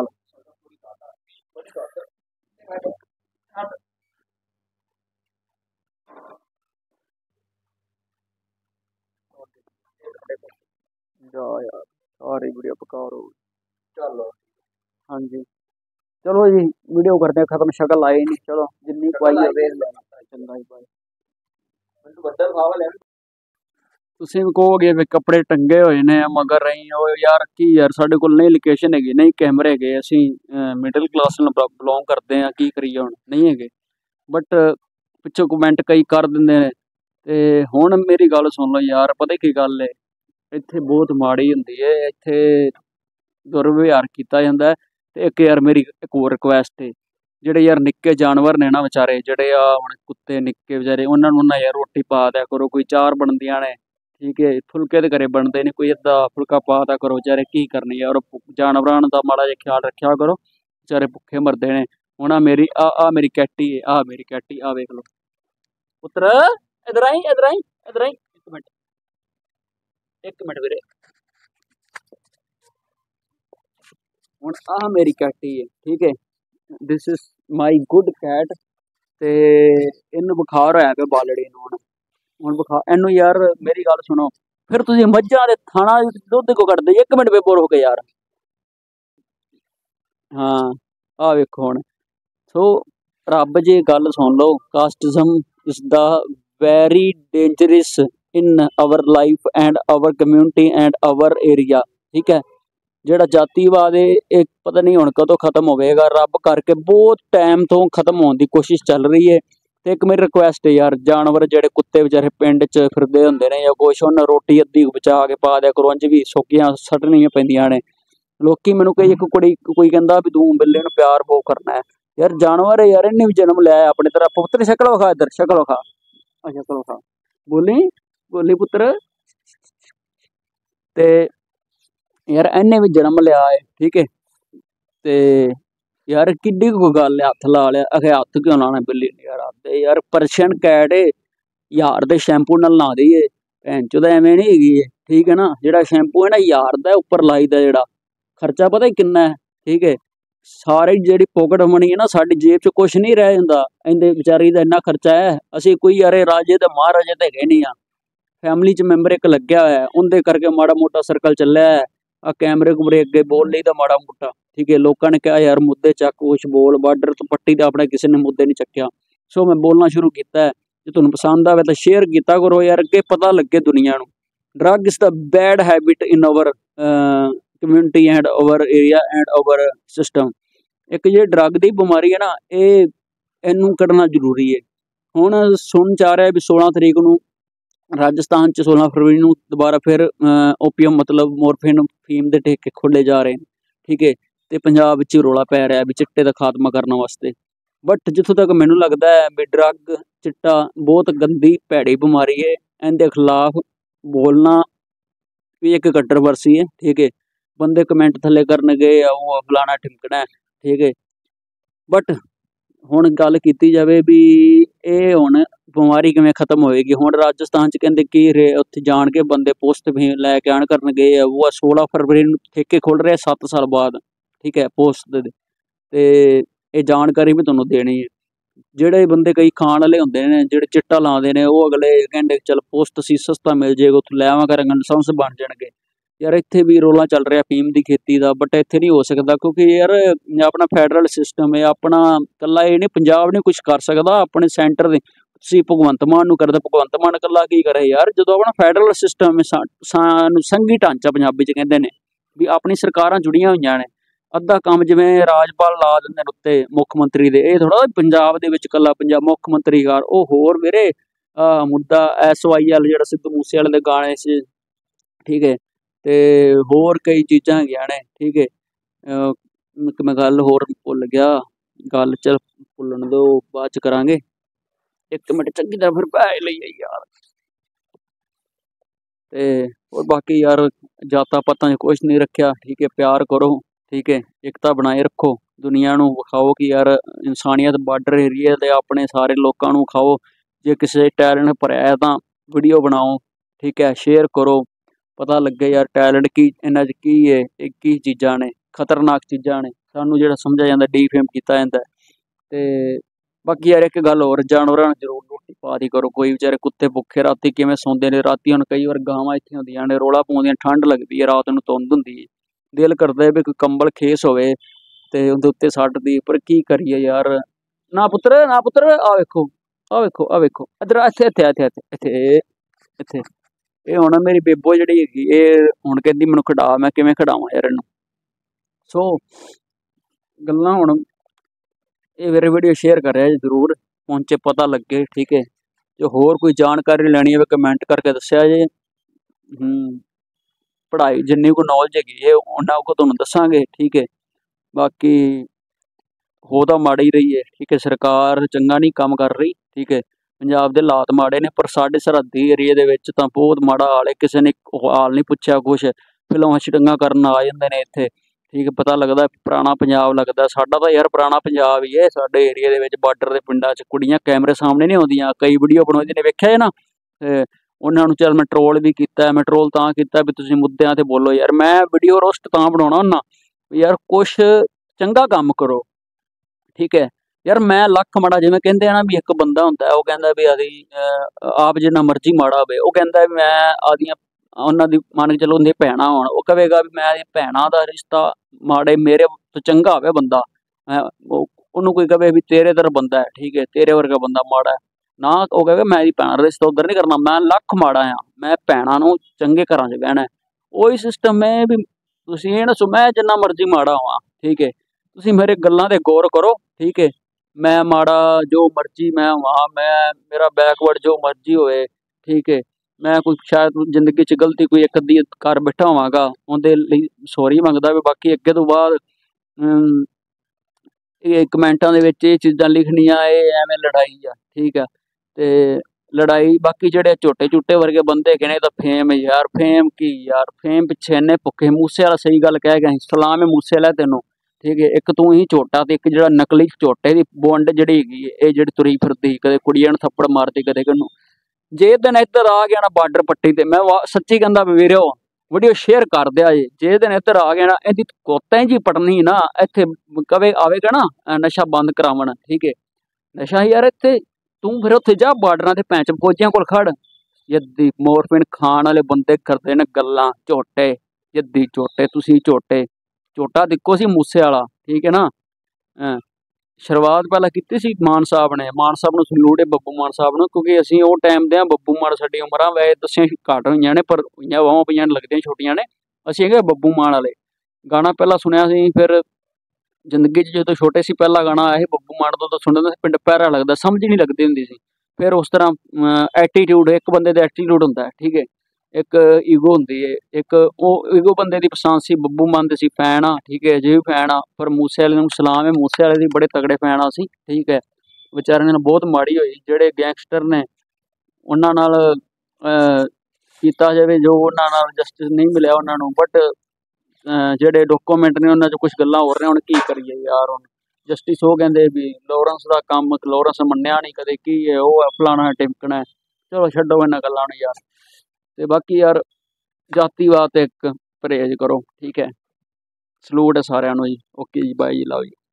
S1: ਜਾ ਯਾਰ ਸਾਰੀ ਵੀਡੀਓ ਬਕਾਰ ਹੋ ਗਈ। ਚਲੋ ਹਾਂਜੀ, ਚਲੋ ਜੀ ਵੀਡੀਓ ਕਰਦੇ ਖਤਮ, ਸ਼ਕਲ ਆਈ ਨਹੀਂ। ਚਲੋ ਜਿੰਨੀ ਪਾਈ ਹੈ ਵੇਖ ਲੈਣਾ, ਚੰਗਾ ਹੀ ਪਾਈ। ਤੁਸੀਂ ਵੀ ਕਹੋਗੇ ਵੀ ਕੱਪੜੇ ਟੰਗੇ ਹੋਏ ਨੇ ਮਗਰ ਰਹੀ ਉਹ ਯਾਰ ਕੀ ਯਾਰ, ਸਾਡੇ ਕੋਲ ਨਹੀਂ ਲੋਕੇਸ਼ਨ ਹੈਗੀ, ਨਹੀਂ ਕੈਮਰੇ ਹੈਗੇ, ਅਸੀਂ ਮਿਡਲ ਕਲਾਸ ਨੂੰ ਬਿਲੋਂਗ ਕਰਦੇ ਹਾਂ, ਕੀ ਕਰੀਏ ਹੁਣ, ਨਹੀਂ ਹੈਗੇ। ਬਟ ਪਿੱਛੋਂ ਕਮੈਂਟ ਕਈ ਕਰ ਦਿੰਦੇ ਨੇ। ਤੇ ਹੁਣ ਮੇਰੀ ਗੱਲ ਸੁਣ ਲਓ ਯਾਰ, ਪਤਾ ਕੀ ਗੱਲ ਹੈ, ਇੱਥੇ ਬਹੁਤ ਮਾੜੀ ਹੁੰਦੀ ਹੈ, ਇੱਥੇ ਦੁਰਵਿਹਾਰ ਕੀਤਾ ਜਾਂਦਾ। ਤੇ ਇੱਕ ਯਾਰ ਮੇਰੀ ਇੱਕ ਹੋਰ ਰਿਕੁਐਸਟ ਹੈ, ਜਿਹੜੇ ਯਾਰ ਨਿੱਕੇ ਜਾਨਵਰ ਨੇ ਨਾ ਵਿਚਾਰੇ, ਜਿਹੜੇ ਆ ਹੁਣ ਕੁੱਤੇ ਨਿੱਕੇ ਵਿਚਾਰੇ, ਉਹਨਾਂ ਨੂੰ ਨਾ ਯਾਰ ਰੋਟੀ ਪਾ ਦਿਆ ਕਰੋ, ਕੋਈ ਚਾਰ ਬਣਦੀਆਂ ਨੇ। ਠੀਕ ਹੈ, ਫੁਲਕੇ ਦੇ ਘਰੇ ਬਣਦੇ ਨੇ, ਕੋਈ ਅੱਧਾ ਫੁਲਕਾ ਪਾ ਦਿਆ ਕਰੋ, ਵਿਚਾਰੇ ਕੀ ਕਰਨੀ ਯਾਰ, ਜਾਨਵਰਾਂ ਦਾ ਮਾੜਾ ਜਿਹਾ ਖਿਆਲ ਰੱਖਿਆ ਕਰੋ, ਵਿਚਾਰੇ ਭੁੱਖੇ ਮਰਦੇ ਨੇ। ਹੁਣ ਆ ਮੇਰੀ ਆ ਆ ਮੇਰੀ ਕੈਟੀ ਹੈ, ਆ ਮੇਰੀ ਕੈਟੀ, ਆ ਵੇਖ ਲਓ ਪੁੱਤਰ, ਇੱਧਰ ਆਈ ਇੱਧਰ ਆਈ ਇੱਧਰ ਆਈ, ਇੱਕ ਮਿੰਟ ਇੱਕ ਮਿੰਟ ਵੀਰੇ। ਹੁਣ ਆਹ ਮੇਰੀ ਕੈਟੀ ਹੈ। ਠੀਕ ਹੈ, this is my good cat. ਤੇ ਇਹਨੂੰ ਬੁਖਾਰ ਹੋਇਆ ਪਿਆ ਬਾਲੜੀ ਨੂੰ। ਹੁਣ ਹੁਣ ਬੁਖਾਰ ਇਹਨੂੰ ਯਾਰ, ਮੇਰੀ ਗੱਲ ਸੁਣੋ, ਫਿਰ ਤੁਸੀਂ ਮੱਝਾਂ ਦੇ ਥਾਣਾ ਦੁੱਧ ਕੋ ਕੱਢਦੇ, ਇੱਕ ਮਿੰਟ ਬੇਬੋਰ ਹੋ ਕੇ ਯਾਰ। ਹਾਂ ਆਹ ਵੇਖੋ ਹੁਣ। ਸੋ ਰੱਬ ਜੀ ਗੱਲ ਸੁਣ ਲਓ, casteism is the very dangerous in our life and our community and our area. ਠੀਕ ਹੈ, ਜਿਹੜਾ ਜਾਤੀਵਾਦ ਹੈ ਇਹ ਪਤਾ ਨਹੀਂ ਹੁਣ ਕਦੋਂ ਖਤਮ ਹੋਵੇਗਾ, ਰੱਬ ਕਰਕੇ ਬਹੁਤ ਟਾਈਮ ਤੋਂ ਖਤਮ ਹੋਣ ਦੀ ਕੋਸ਼ਿਸ਼ ਚੱਲ ਰਹੀ ਹੈ। ਤੇ ਇੱਕ ਮੇਰੀ ਰਿਕੁਐਸਟ ਹੈ ਯਾਰ, ਜਾਨਵਰ ਜਿਹੜੇ ਕੁੱਤੇ ਵਿਚਾਰੇ ਪਿੰਡ 'ਚ ਫਿਰਦੇ ਹੁੰਦੇ ਨੇ ਜਾਂ ਕੁਛ, ਉਹਨਾਂ ਰੋਟੀ ਅੱਧੀ ਬਚਾ ਕੇ ਪਾ ਦਿਆ ਕਰੋ, ਅੰਜ ਵੀ ਸੁੱਕੀਆਂ ਸੱਟਣੀਆਂ ਪੈਂਦੀਆਂ ਨੇ। ਲੋਕੀ ਮੈਨੂੰ ਕਈ ਇੱਕ ਕੁੜੀ ਕੋਈ ਕਹਿੰਦਾ ਵੀ ਤੂੰ ਬਿੱਲੇ ਨੂੰ ਪਿਆਰ ਬਹੁਤ ਕਰਨਾ ਹੈ, ਯਾਰ ਜਾਨਵਰ ਯਾਰ, ਇਹਨੇ ਵੀ ਜਨਮ ਲਿਆ ਆਪਣੇ ਤਰ੍ਹਾਂ। ਪੁੱਤਰ ਸ਼ਕਲ ਵਿਖਾ, ਇੱਧਰ ਸ਼ਕਲ ਵਿਖਾ, ਆ ਸ਼ਕਲ ਵਿਖਾ, ਬੋਲੀ ਬੋਲੀ ਪੁੱਤਰ। ਤੇ ਯਾਰ ਇਹਨੇ ਵੀ ਜਨਮ ਲਿਆ ਹੈ। ਠੀਕ ਹੈ, ਤੇ ਯਾਰ ਕਿੱਡੀ ਕੋਈ ਗੱਲ ਹੈ, ਹੱਥ ਲਾ ਲਿਆ, ਅਖੇ ਹੱਥ ਕਿਉਂ ਲਾਉਣਾ ਬਿੱਲੀ ਨੇ ਯਾਰ, ਹੱਥ ਯਾਰ ਪਰਸ਼ੀਅਨ ਕੈਟ ਏ, ਯਾਰ ਦੇ ਸ਼ੈਂਪੂ ਨਾਲ ਲਾ ਦਈਏ, ਭੈਣ ਚੋਦ ਐਵੇਂ ਨਹੀਂ ਹੈਗੀ ਹੈ। ਠੀਕ ਹੈ ਨਾ, ਜਿਹੜਾ ਸ਼ੈਂਪੂ ਹੈ ਨਾ ਯਾਰ ਦਾ ਉੱਪਰ ਲਾਈ ਦਾ, ਜਿਹੜਾ ਖਰਚਾ ਪਤਾ ਹੀ ਕਿੰਨਾ ਹੈ। ਠੀਕ ਹੈ, सारी ਜਿਹੜੀ ਪੋਕਟ ਮਨੀ ਹੈ ਨਾ ਸਾਡੀ ਜੇਬ 'ਚ ਕੁਛ ਨਹੀਂ ਰਹਿ ਜਾਂਦਾ। ਇਹਦੇ ਵਿਚਾਰੀ ਦਾ ਇੰਨਾ ਖਰਚਾ ਹੈ, ਅਸੀਂ ਕੋਈ ਅਰੇ ਰਾਜੇ ਤੇ ਮਹਾਰਾਜੇ ਤੇ ਹੈਗੇ ਨਹੀਂ ਆ। ਫੈਮਿਲੀ 'ਚ ਮੈਂਬਰ ਇੱਕ ਲੱਗਿਆ ਹੋਇਆ, ਉਹਦੇ ਕਰਕੇ ਮਾੜਾ ਮੋਟਾ ਸਰਕਲ ਚੱਲਿਆ ਹੈ। ਆ ਕੈਮਰੇ ਕੁਮਰੇ ਅੱਗੇ ਬੋਲ ਲਈ ਦਾ ਮਾੜਾ ਮੋਟਾ, ਠੀਕ ਹੈ। ਲੋਕਾਂ ਨੇ ਕਿਹਾ ਯਾਰ ਮੁੱਦੇ ਚੱਕ ਕੁਛ ਬੋਲ, ਬਾਰਡਰ ਤੋਂ ਪੱਟੀ ਦਾ ਆਪਣੇ ਕਿਸੇ ਨੇ ਮੁੱਦੇ ਨਹੀਂ ਚੱਕਿਆ। ਸੋ ਮੈਂ ਬੋਲਣਾ ਸ਼ੁਰੂ ਕੀਤਾ ਹੈ। ਜੇ ਤੁਹਾਨੂੰ ਪਸੰਦ ਆਵੇ ਤਾਂ ਸ਼ੇਅਰ ਕੀਤਾ ਕਰੋ ਯਾਰ, ਅੱਗੇ ਪਤਾ ਲੱਗੇ ਦੁਨੀਆ ਨੂੰ। Drug is the bad habit in our community and our area and our system. ਇੱਕ ਜੇ ਡਰੱਗ ਦੀ ਬਿਮਾਰੀ ਹੈ ਨਾ, ਇਹ ਇਹਨੂੰ ਕੱਢਣਾ ਜ਼ਰੂਰੀ ਹੈ। ਹੁਣ ਸੁਣ ਚ ਆ ਰਿਹਾ ਵੀ ਸੋਲਾਂ ਤਰੀਕ ਨੂੰ ਰਾਜਸਥਾਨ 'ਚ ਸੋਲਾਂ ਫਰਵਰੀ ਨੂੰ ਦੁਬਾਰਾ ਫਿਰ ਓਪੀਅਮ ਮਤਲਬ ਮੋਰਫਿਨ ਫੀਮ ਦੇ ਠੇਕੇ ਖੋਲ੍ਹੇ ਜਾ ਰਹੇ ਨੇ, ਠੀਕ ਹੈ। ਅਤੇ ਪੰਜਾਬ ਵਿੱਚ ਰੌਲਾ ਪੈ ਰਿਹਾ ਵੀ ਚਿੱਟੇ ਦਾ ਖਾਤਮਾ ਕਰਨ ਵਾਸਤੇ। ਬਟ ਜਿੱਥੋਂ ਤੱਕ ਮੈਨੂੰ ਲੱਗਦਾ ਹੈ ਵੀ ਡਰੱਗ ਚਿੱਟਾ ਬਹੁਤ ਗੰਦੀ ਭੈੜੀ ਬਿਮਾਰੀ ਹੈ। ਇਹਦੇ ਖਿਲਾਫ ਬੋਲਣਾ ਵੀ ਇੱਕ ਕੰਟਰੋਵਰਸੀ ਹੈ, ਠੀਕ ਹੈ। ਬੰਦੇ ਕਮੈਂਟ ਥੱਲੇ ਕਰਨਗੇ ਉਹ ਫਲਾਣਾ ਠਿਮਕਣਾ, ਠੀਕ ਹੈ। ਬਟ ਹੁਣ ਗੱਲ ਕੀਤੀ ਜਾਵੇ ਵੀ ਇਹ ਹੁਣ ਬਿਮਾਰੀ ਕਿਵੇਂ ਖਤਮ ਹੋਏਗੀ। ਹੁਣ ਰਾਜਸਥਾਨ 'ਚ ਕਹਿੰਦੇ ਕੀ ਰੇ ਉੱਥੇ ਜਾਣ ਕੇ ਬੰਦੇ ਪੋਸਟ ਵੀ ਲੈ ਕੇ ਆਣ ਕਰਨ ਗਏ ਆ। ਉਹ ਸੋਲਾਂ ਫਰਵਰੀ ਨੂੰ ਠੇਕੇ ਖੁੱਲ੍ਹ ਰਹੇ ਸੱਤ ਸਾਲ ਬਾਅਦ, ਠੀਕ ਹੈ, ਪੋਸਟ ਦੇ। ਅਤੇ ਇਹ ਜਾਣਕਾਰੀ ਵੀ ਤੁਹਾਨੂੰ ਦੇਣੀ ਹੈ। ਜਿਹੜੇ ਬੰਦੇ ਕਈ ਖਾਣ ਵਾਲੇ ਹੁੰਦੇ ਨੇ, ਜਿਹੜੇ ਚਿੱਟਾ ਲਾਉਂਦੇ ਨੇ, ਉਹ ਅਗਲੇ ਕਹਿੰਦੇ ਚੱਲ ਪੋਸਟ ਸੀ ਸਸਤਾ ਮਿਲ ਜਾਏਗਾ, ਉੱਥੋਂ ਲੈ ਆਵਾਂ ਕਰਾਂਗੇ, ਲਾਇਸੈਂਸ ਬਣ ਜਾਣਗੇ। ਯਾਰ ਇੱਥੇ ਵੀ ਰੌਲਾ ਚੱਲ ਰਿਹਾ ਫੀਮ ਦੀ ਖੇਤੀ ਦਾ, ਬਟ ਇੱਥੇ ਨਹੀਂ ਹੋ ਸਕਦਾ ਕਿਉਂਕਿ ਯਾਰ ਆਪਣਾ ਫੈਡਰਲ ਸਿਸਟਮ ਹੈ। ਆਪਣਾ ਇਕੱਲਾ ਇਹ ਨਹੀਂ, ਪੰਜਾਬ ਨਹੀਂ ਕੁਛ ਕਰ ਸਕਦਾ, ਆਪਣੇ ਸੈਂਟਰ ਦੇ ਤੁਸੀਂ ਭਗਵੰਤ ਮਾਨ ਨੂੰ ਕਰਦੇ, ਭਗਵੰਤ ਮਾਨ ਇਕੱਲਾ ਕੀ ਕਰੇ ਯਾਰ। ਜਦੋਂ ਆਪਣਾ ਫੈਡਰਲ ਸਿਸਟਮ ਸਾਨੂੰ ਸੰਘੀ ਢਾਂਚਾ ਪੰਜਾਬੀ 'ਚ ਕਹਿੰਦੇ ਨੇ ਵੀ ਆਪਣੀ ਸਰਕਾਰਾਂ ਜੁੜੀਆਂ ਹੋਈਆਂ ਨੇ। ਅੱਧਾ ਕੰਮ ਜਿਵੇਂ ਰਾਜਪਾਲ ਲਾ ਦਿੰਦੇ ਨੇ ਉੱਤੇ ਮੁੱਖ ਮੰਤਰੀ ਦੇ, ਇਹ ਥੋੜ੍ਹਾ ਪੰਜਾਬ ਦੇ ਵਿੱਚ ਇਕੱਲਾ ਪੰਜਾਬ ਮੁੱਖ ਮੰਤਰੀ ਕਰ। ਉਹ ਹੋਰ ਵੀਰੇ ਮੁੱਦਾ ਐਸ ਵਾਈ ਐਲ ਜਿਹੜਾ ਸਿੱਧੂ ਮੂਸੇ ਵਾਲੇ ਦੇ ਗਾਣੇ ਸੀ, ਠੀਕ ਹੈ। ਅਤੇ ਹੋਰ ਕਈ ਚੀਜ਼ਾਂ ਹੈਗੀਆਂ ਨੇ, ਠੀਕ ਹੈ। ਇੱਕ ਮੈਂ ਗੱਲ ਹੋਰ ਭੁੱਲ ਗਿਆ, ਗੱਲ ਚੱਲ ਭੁੱਲਣ ਦਿਓ ਬਾਅਦ 'ਚ ਕਰਾਂਗੇ। ਇੱਕ ਮਿੰਟ ਚੰਗੀ ਤਰ੍ਹਾਂ ਫਿਰ ਪੈ ਲਈਏ ਯਾਰ। ਅਤੇ ਹੋਰ ਬਾਕੀ ਯਾਰ ਜਾਤਾਂ ਪਾਤਾਂ 'ਚ ਕੁਛ ਨਹੀਂ ਰੱਖਿਆ, ਠੀਕ ਹੈ। ਪਿਆਰ ਕਰੋ, ਠੀਕ ਹੈ। ਏਕਤਾ ਬਣਾਏ ਰੱਖੋ, ਦੁਨੀਆ ਨੂੰ ਵਿਖਾਓ ਕਿ ਯਾਰ ਇਨਸਾਨੀਅਤ ਬਾਰਡਰ ਏਰੀਏ ਦੇ ਆਪਣੇ ਸਾਰੇ ਲੋਕਾਂ ਨੂੰ ਵਿਖਾਓ। ਜੇ ਕਿਸੇ ਟੈਲੈਂਟ ਭਰਿਆ ਤਾਂ ਵੀਡੀਓ ਬਣਾਓ, ਠੀਕ ਹੈ, ਸ਼ੇਅਰ ਕਰੋ, ਪਤਾ ਲੱਗੇ ਯਾਰ ਟੈਲੈਂਟ ਕੀ ਇਹਨਾਂ 'ਚ ਕੀ ਹੈ। ਇਹ ਕੀ ਚੀਜ਼ਾਂ ਨੇ, ਖਤਰਨਾਕ ਚੀਜ਼ਾਂ ਨੇ, ਸਾਨੂੰ ਜਿਹੜਾ ਸਮਝਿਆ ਜਾਂਦਾ ਡੀਫੇਮ ਕੀਤਾ ਜਾਂਦਾ। ਅਤੇ ਬਾਕੀ ਯਾਰ ਇੱਕ ਗੱਲ ਹੋਰ, ਜਾਨਵਰਾਂ ਨੂੰ ਜ਼ਰੂਰ ਰੋਟੀ ਪਾ ਦੀ ਕਰੋ। ਕੋਈ ਵਿਚਾਰੇ ਕੁੱਤੇ ਭੁੱਖੇ ਰਾਤੀ ਕਿਵੇਂ ਸੌਂਦੇ ਨੇ, ਰਾਤੀ ਹੁਣ ਕਈ ਵਾਰ ਗਾਵਾਂ ਇੱਥੇ ਹੁੰਦੀਆਂ ਨੇ ਰੌਲਾ ਪਾਉਂਦੀਆਂ, ਠੰਡ ਲੱਗਦੀ ਹੈ, ਰਾਤ ਨੂੰ ਧੁੰਦ ਹੁੰਦੀ ਹੈ, ਦਿਲ ਕਰਦਾ ਵੀ ਕੋਈ ਕੰਬਲ ਖੇਸ ਹੋਵੇ ਅਤੇ ਉਹਦੇ ਉੱਤੇ ਸੱਟ ਦੀ, ਪਰ ਕੀ ਕਰੀਏ ਯਾਰ। ਨਾ ਪੁੱਤਰ ਨਾ ਪੁੱਤਰ ਆ ਵੇਖੋ ਆ ਵੇਖੋ ਆ ਵੇਖੋ ਇੱਧਰ ਇੱਥੇ ਇੱਥੇ ਇੱਥੇ ਇੱਥੇ ਇੱਥੇ ਇੱਥੇ ਇਹ ਹੁਣ ਮੇਰੀ ਬੇਬੋ ਜਿਹੜੀ ਹੈਗੀ, ਇਹ ਹੁਣ ਕਹਿੰਦੀ ਮੈਨੂੰ ਖਿਡਾ, ਮੈਂ ਕਿਵੇਂ ਖਿਡਾਵਾਂ ਯਾਰ ਇਹਨੂੰ। ਸੋ ਗੱਲਾਂ ਹੁਣ ਇਹ ਮੇਰੇ ਵੀਡੀਓ ਸ਼ੇਅਰ ਕਰ ਰਿਹਾ ਜੀ, ਜ਼ਰੂਰ ਪਹੁੰਚੇ, ਪਤਾ ਲੱਗੇ, ਠੀਕ ਹੈ। ਜੇ ਹੋਰ ਕੋਈ ਜਾਣਕਾਰੀ ਲੈਣੀ ਹੋਵੇ ਕਮੈਂਟ ਕਰਕੇ ਦੱਸਿਆ ਜੇ। ਪੜ੍ਹਾਈ ਜਿੰਨੀ ਕੋਈ ਨੌਲੇਜ ਹੈਗੀ ਹੈ ਉਹਨਾਂ ਕੋਲ ਤੁਹਾਨੂੰ ਦੱਸਾਂਗੇ, ਠੀਕ ਹੈ। ਬਾਕੀ ਹੋ ਤਾਂ ਮਾੜੀ ਹੀ ਰਹੀ ਹੈ, ਠੀਕ ਹੈ। ਸਰਕਾਰ ਚੰਗਾ ਨਹੀਂ ਕੰਮ ਕਰ ਰਹੀ, ਠੀਕ ਹੈ। ਪੰਜਾਬ ਦੇ ਹਾਲਾਤ ਮਾੜੇ ਨੇ, ਪਰ ਸਾਡੇ ਸਰਹੱਦੀ ਏਰੀਏ ਦੇ ਵਿੱਚ ਤਾਂ ਬਹੁਤ ਮਾੜਾ ਹਾਲ ਹੈ। ਕਿਸੇ ਨੇ ਹਾਲ ਨਹੀਂ ਪੁੱਛਿਆ ਕੁਛ, ਫਿਲਮਾਂ ਸ਼ੂਟਿੰਗਾਂ ਕਰਨ ਆ ਜਾਂਦੇ ਨੇ ਇੱਥੇ, ਠੀਕ ਹੈ। ਪਤਾ ਲੱਗਦਾ ਪੁਰਾਣਾ ਪੰਜਾਬ ਲੱਗਦਾ ਸਾਡਾ ਤਾਂ ਯਾਰ ਪੁਰਾਣਾ ਪੰਜਾਬ ਹੀ ਹੈ। ਸਾਡੇ ਏਰੀਏ ਦੇ ਵਿੱਚ ਬਾਰਡਰ ਦੇ ਪਿੰਡਾਂ 'ਚ ਕੁੜੀਆਂ ਕੈਮਰੇ ਸਾਹਮਣੇ ਨਹੀਂ ਆਉਂਦੀਆਂ, ਕਈ ਵੀਡੀਓ ਬਣਾਉਂਦੇ ਨੇ, ਵੇਖਿਆ ਹੈ ਨਾ। ਉਹਨਾਂ ਨੂੰ ਚੱਲ ਮੈਂ ਟਰੋਲ ਵੀ ਕੀਤਾ, ਮੈਂ ਟਰੋਲ ਤਾਂ ਕੀਤਾ ਵੀ ਤੁਸੀਂ ਮੁੱਦਿਆਂ 'ਤੇ ਬੋਲੋ ਯਾਰ। ਮੈਂ ਵੀਡੀਓ ਰੋਸਟ ਤਾਂ ਬਣਾਉਣਾ ਹੁੰਦਾ ਯਾਰ, ਕੁਛ ਚੰਗਾ ਕੰਮ ਕਰੋ, ਠੀਕ ਹੈ ਯਾਰ। ਮੈਂ ਲੱਖ ਮਾੜਾ, ਜਿਵੇਂ ਕਹਿੰਦੇ ਆ ਨਾ ਵੀ ਇੱਕ ਬੰਦਾ ਹੁੰਦਾ ਉਹ ਕਹਿੰਦਾ ਵੀ ਆਦੀ ਆਪ ਜਿੰਨਾ ਮਰਜ਼ੀ ਮਾੜਾ ਹੋਵੇ, ਉਹ ਕਹਿੰਦਾ ਵੀ ਮੈਂ ਆਦੀਆਂ ਉਹਨਾਂ ਦੀ ਮੰਨ ਕੇ ਚਲੋ ਹੁੰਦੀਆਂ ਭੈਣਾਂ ਹੋਣ, ਉਹ ਕਹੇਗਾ ਵੀ ਮੈਂ ਭੈਣਾਂ ਦਾ ਰਿਸ਼ਤਾ ਮਾੜੇ ਮੇਰੇ ਤੋਂ ਚੰਗਾ ਹੋਵੇ ਬੰਦਾ, ਉਹਨੂੰ ਕੋਈ ਕਹੇ ਵੀ ਤੇਰੇ ਤਰ੍ਹਾਂ ਬੰਦਾ ਹੈ, ਠੀਕ ਹੈ, ਤੇਰੇ ਵਰਗਾ ਬੰਦਾ ਮਾੜਾ ਹੈ ਨਾ, ਉਹ ਕਹੇਗਾ ਮੈਂ ਇਹਦੀ ਭੈਣ ਦਾ ਰਿਸ਼ਤਾ ਉੱਧਰ ਨਹੀਂ ਕਰਨਾ, ਮੈਂ ਲੱਖ ਮਾੜਾ ਹਾਂ, ਮੈਂ ਭੈਣਾਂ ਨੂੰ ਚੰਗੇ ਘਰਾਂ 'ਚ ਬਹਿਣਾ। ਉਹੀ ਸਿਸਟਮ ਹੈ ਵੀ ਤੁਸੀਂ ਇਹ ਨਾ ਸੋ ਮੈਂ ਜਿੰਨਾ ਮਰਜ਼ੀ ਮਾੜਾ ਹੋਵਾਂ, ਠੀਕ ਹੈ, ਤੁਸੀਂ ਮੇਰੇ ਗੱਲਾਂ 'ਤੇ ਗੌਰ ਕਰੋ, ਠੀਕ ਹੈ। ਮੈਂ ਮਾੜਾ ਜੋ ਮਰਜ਼ੀ ਮੈਂ ਹਾਂ, ਮੈਂ ਮੇਰਾ ਬੈਕਵਰਡ ਜੋ ਮਰਜ਼ੀ ਹੋਵੇ, ਠੀਕ ਹੈ। ਮੈਂ ਕੋਈ ਸ਼ਾਇਦ ਜ਼ਿੰਦਗੀ 'ਚ ਗਲਤੀ ਕੋਈ ਇੱਕ ਅੱਧੀ ਕਰ ਬੈਠਾ ਹੋਵਾਂਗਾ, ਉਹਦੇ ਲਈ ਸੌਰੀ ਮੰਗਦਾ ਵੀ। ਬਾਕੀ ਅੱਗੇ ਤੋਂ ਬਾਅਦ ਇਹ ਕਮੈਂਟਾਂ ਦੇ ਵਿੱਚ ਇਹ ਚੀਜ਼ਾਂ ਲਿਖਣੀਆਂ ਇਹ ਐਵੇਂ ਲੜਾਈ ਆ, ਠੀਕ ਆ। ਅਤੇ ਲੜਾਈ ਬਾਕੀ ਜਿਹੜੇ ਝੋਟੇ ਝੂਟੇ ਵਰਗੇ ਬੰਦੇ ਹੈਗੇ ਨੇ ਤਾਂ ਫੇਮ ਯਾਰ, ਫੇਮ ਕੀ ਯਾਰ, ਫੇਮ ਪਿੱਛੇ ਇੰਨੇ ਭੁੱਖੇ। ਮੂਸੇ ਵਾਲਾ ਸਹੀ ਗੱਲ ਕਹਿ ਗਿਆ ਸੀ, ਸਲਾਮ ਹੈ ਮੂਸੇ ਵਾਲਾ ਤੈਨੂੰ, ਠੀਕ ਹੈ। ਇੱਕ ਤੂੰ ਹੀ ਝੋਟਾ ਅਤੇ ਇੱਕ ਜਿਹੜਾ ਨਕਲੀ ਝੋਟੇ ਦੀ ਬੁੰਡ ਜਿਹੜੀ ਹੈਗੀ ਇਹ ਜਿਹੜੀ ਤੁਰੀ ਫਿਰਦੀ, ਕਦੇ ਕੁੜੀਆਂ ਨੂੰ ਥੱਪੜ ਮਾਰਦੀ, ਕਦੇ ਕਿਹਨੂੰ। ਜੇ ਦਿਨ ਇੱਧਰ ਆ ਗਿਆ ਨਾ ਬਾਰਡਰ ਪੱਟੀ 'ਤੇ, ਮੈਂ ਵਾ ਸੱਚੀ ਕਹਿੰਦਾ ਵੀਰੋ वीडियो शेयर कर दिया जे जे दिन इधर आ गया ना इहदी कोतें जी पटनी ना इत्थे कवे आवेगा ना अ, नशा बंद करावन ठीक है नशा यार इत्थे तू फिर उत्थे जा बार्डरां ते भैन च फौजियां कोल खड़ यद्दी मोरफिन खाण वाले बंदे करदे ने गल्लां झोटे यद्दी झोटे तुसीं झोटे झोटा दिक्खो सी मूसे वाला ठीक है ना अ, शुरुआत पहला की सी मान साहब ने मान साहब ਨੂੰ ਸਲੂਟ ਹੈ ਬੱਬੂ ਮਾਨ ਸਾਹਿਬ ਨੂੰ ਕਿਉਂਕਿ ਅਸੀਂ ਉਹ ਟਾਈਮ ਦੇ ਆ ਬੱਬੂ ਮਾਨ ਸਾਡੀ ਉਮਰਾਂ ਵੈਸੇ ਦੱਸਿਆ ਘੱਟ ਹੋਈਆਂ ਨੇ ਪਰ ਹੋਈਆਂ ਵਾਹਾਂ ਪਈਆਂ ਲੱਗਦੀਆਂ ਛੋਟੀਆਂ ਨੇ ਅਸੀਂ ਹੈਗੇ ਬੱਬੂ ਮਾਨ ਵਾਲੇ ਗਾਣਾ ਪਹਿਲਾਂ ਸੁਣਿਆ ਸੀ ਫਿਰ ਜ਼ਿੰਦਗੀ 'ਚ ਜਦੋਂ ਛੋਟੇ ਸੀ ਪਹਿਲਾ ਗਾਣਾ ਆਇਆ ਸੀ ਬੱਬੂ ਮਾਨ ਤੋਂ ਤਾਂ ਸੁਣਦੇ ਸੀ ਪਿੰਡ ਪੈਰਾ ਲੱਗਦਾ ਸਮਝ ਹੀ ਨਹੀਂ ਲੱਗਦੀ ਹੁੰਦੀ ਸੀ ਫਿਰ ਉਸ ਤਰ੍ਹਾਂ ਐਟੀਟਿਊਡ ਇੱਕ ਬੰਦੇ ਦਾ ਐਟੀਟਿਊਡ ਹੁੰਦਾ ਹੈ ਠੀਕ ਹੈ ਇੱਕ ਈਗੋ ਹੁੰਦੀ ਹੈ ਇੱਕ ਉਹ ਈਗੋ ਬੰਦੇ ਦੀ ਪਸੰਦ ਸੀ ਬੱਬੂ ਮਾਨ ਦੇ ਸੀ ਫੈਨ ਆ ਠੀਕ ਹੈ ਅਜੇ ਵੀ ਫੈਨ ਆ ਪਰ ਮੂਸੇ ਵਾਲੇ ਨੂੰ ਸਲਾਮ ਹੈ ਮੂਸੇ ਵਾਲੇ ਦੀ ਬੜੇ ਤਗੜੇ ਫੈਨ ਆ ਅਸੀਂ ਠੀਕ ਹੈ ਵਿਚਾਰਿਆਂ ਨਾਲ ਬਹੁਤ ਮਾੜੀ ਹੋਈ ਜਿਹੜੇ ਗੈਂਗਸਟਰ ਨੇ ਉਹਨਾਂ ਨਾਲ ਅਹ, ਕੀਤਾ ਜਾਵੇ ਜੋ ਉਹਨਾਂ ਨਾਲ ਜਸਟਿਸ ਨਹੀਂ ਮਿਲਿਆ ਉਹਨਾਂ ਨੂੰ ਬਟ ਜਿਹੜੇ ਡਾਕੂਮੈਂਟ ਨੇ ਉਹਨਾਂ 'ਚ ਕੁਝ ਗੱਲਾਂ ਹੋ ਰਹੀਆਂ ਹੁਣ ਕੀ ਕਰੀਏ ਯਾਰ ਹੁਣ ਜਸਟਿਸ ਉਹ ਕਹਿੰਦੇ ਵੀ ਲੋਰੈਂਸ ਦਾ ਕੰਮ ਲੋਰੈਂਸ ਮੰਨਿਆ ਨਹੀਂ ਕਦੇ ਕੀ ਹੈ ਉਹ ਹੈ ਫਲਾਣਾ ਟਿਮਕਣਾ ਹੈ ਚਲੋ ਛੱਡੋ ਇਹਨਾਂ ਗੱਲਾਂ ਨੂੰ ਯਾਰ ਤੇ ਬਾਕੀ ਯਾਰ ਜਾਤੀਵਾਦ ਤੇ ਇੱਕ ਪਰਹੇਜ਼ ਕਰੋ ਠੀਕ ਹੈ ਸਲੂਟ ਹੈ ਸਾਰਿਆਂ ਨੂੰ ਜੀ ਓਕੇ ਜੀ ਬਾਈ ਜੀ ਲਵ ਯੂ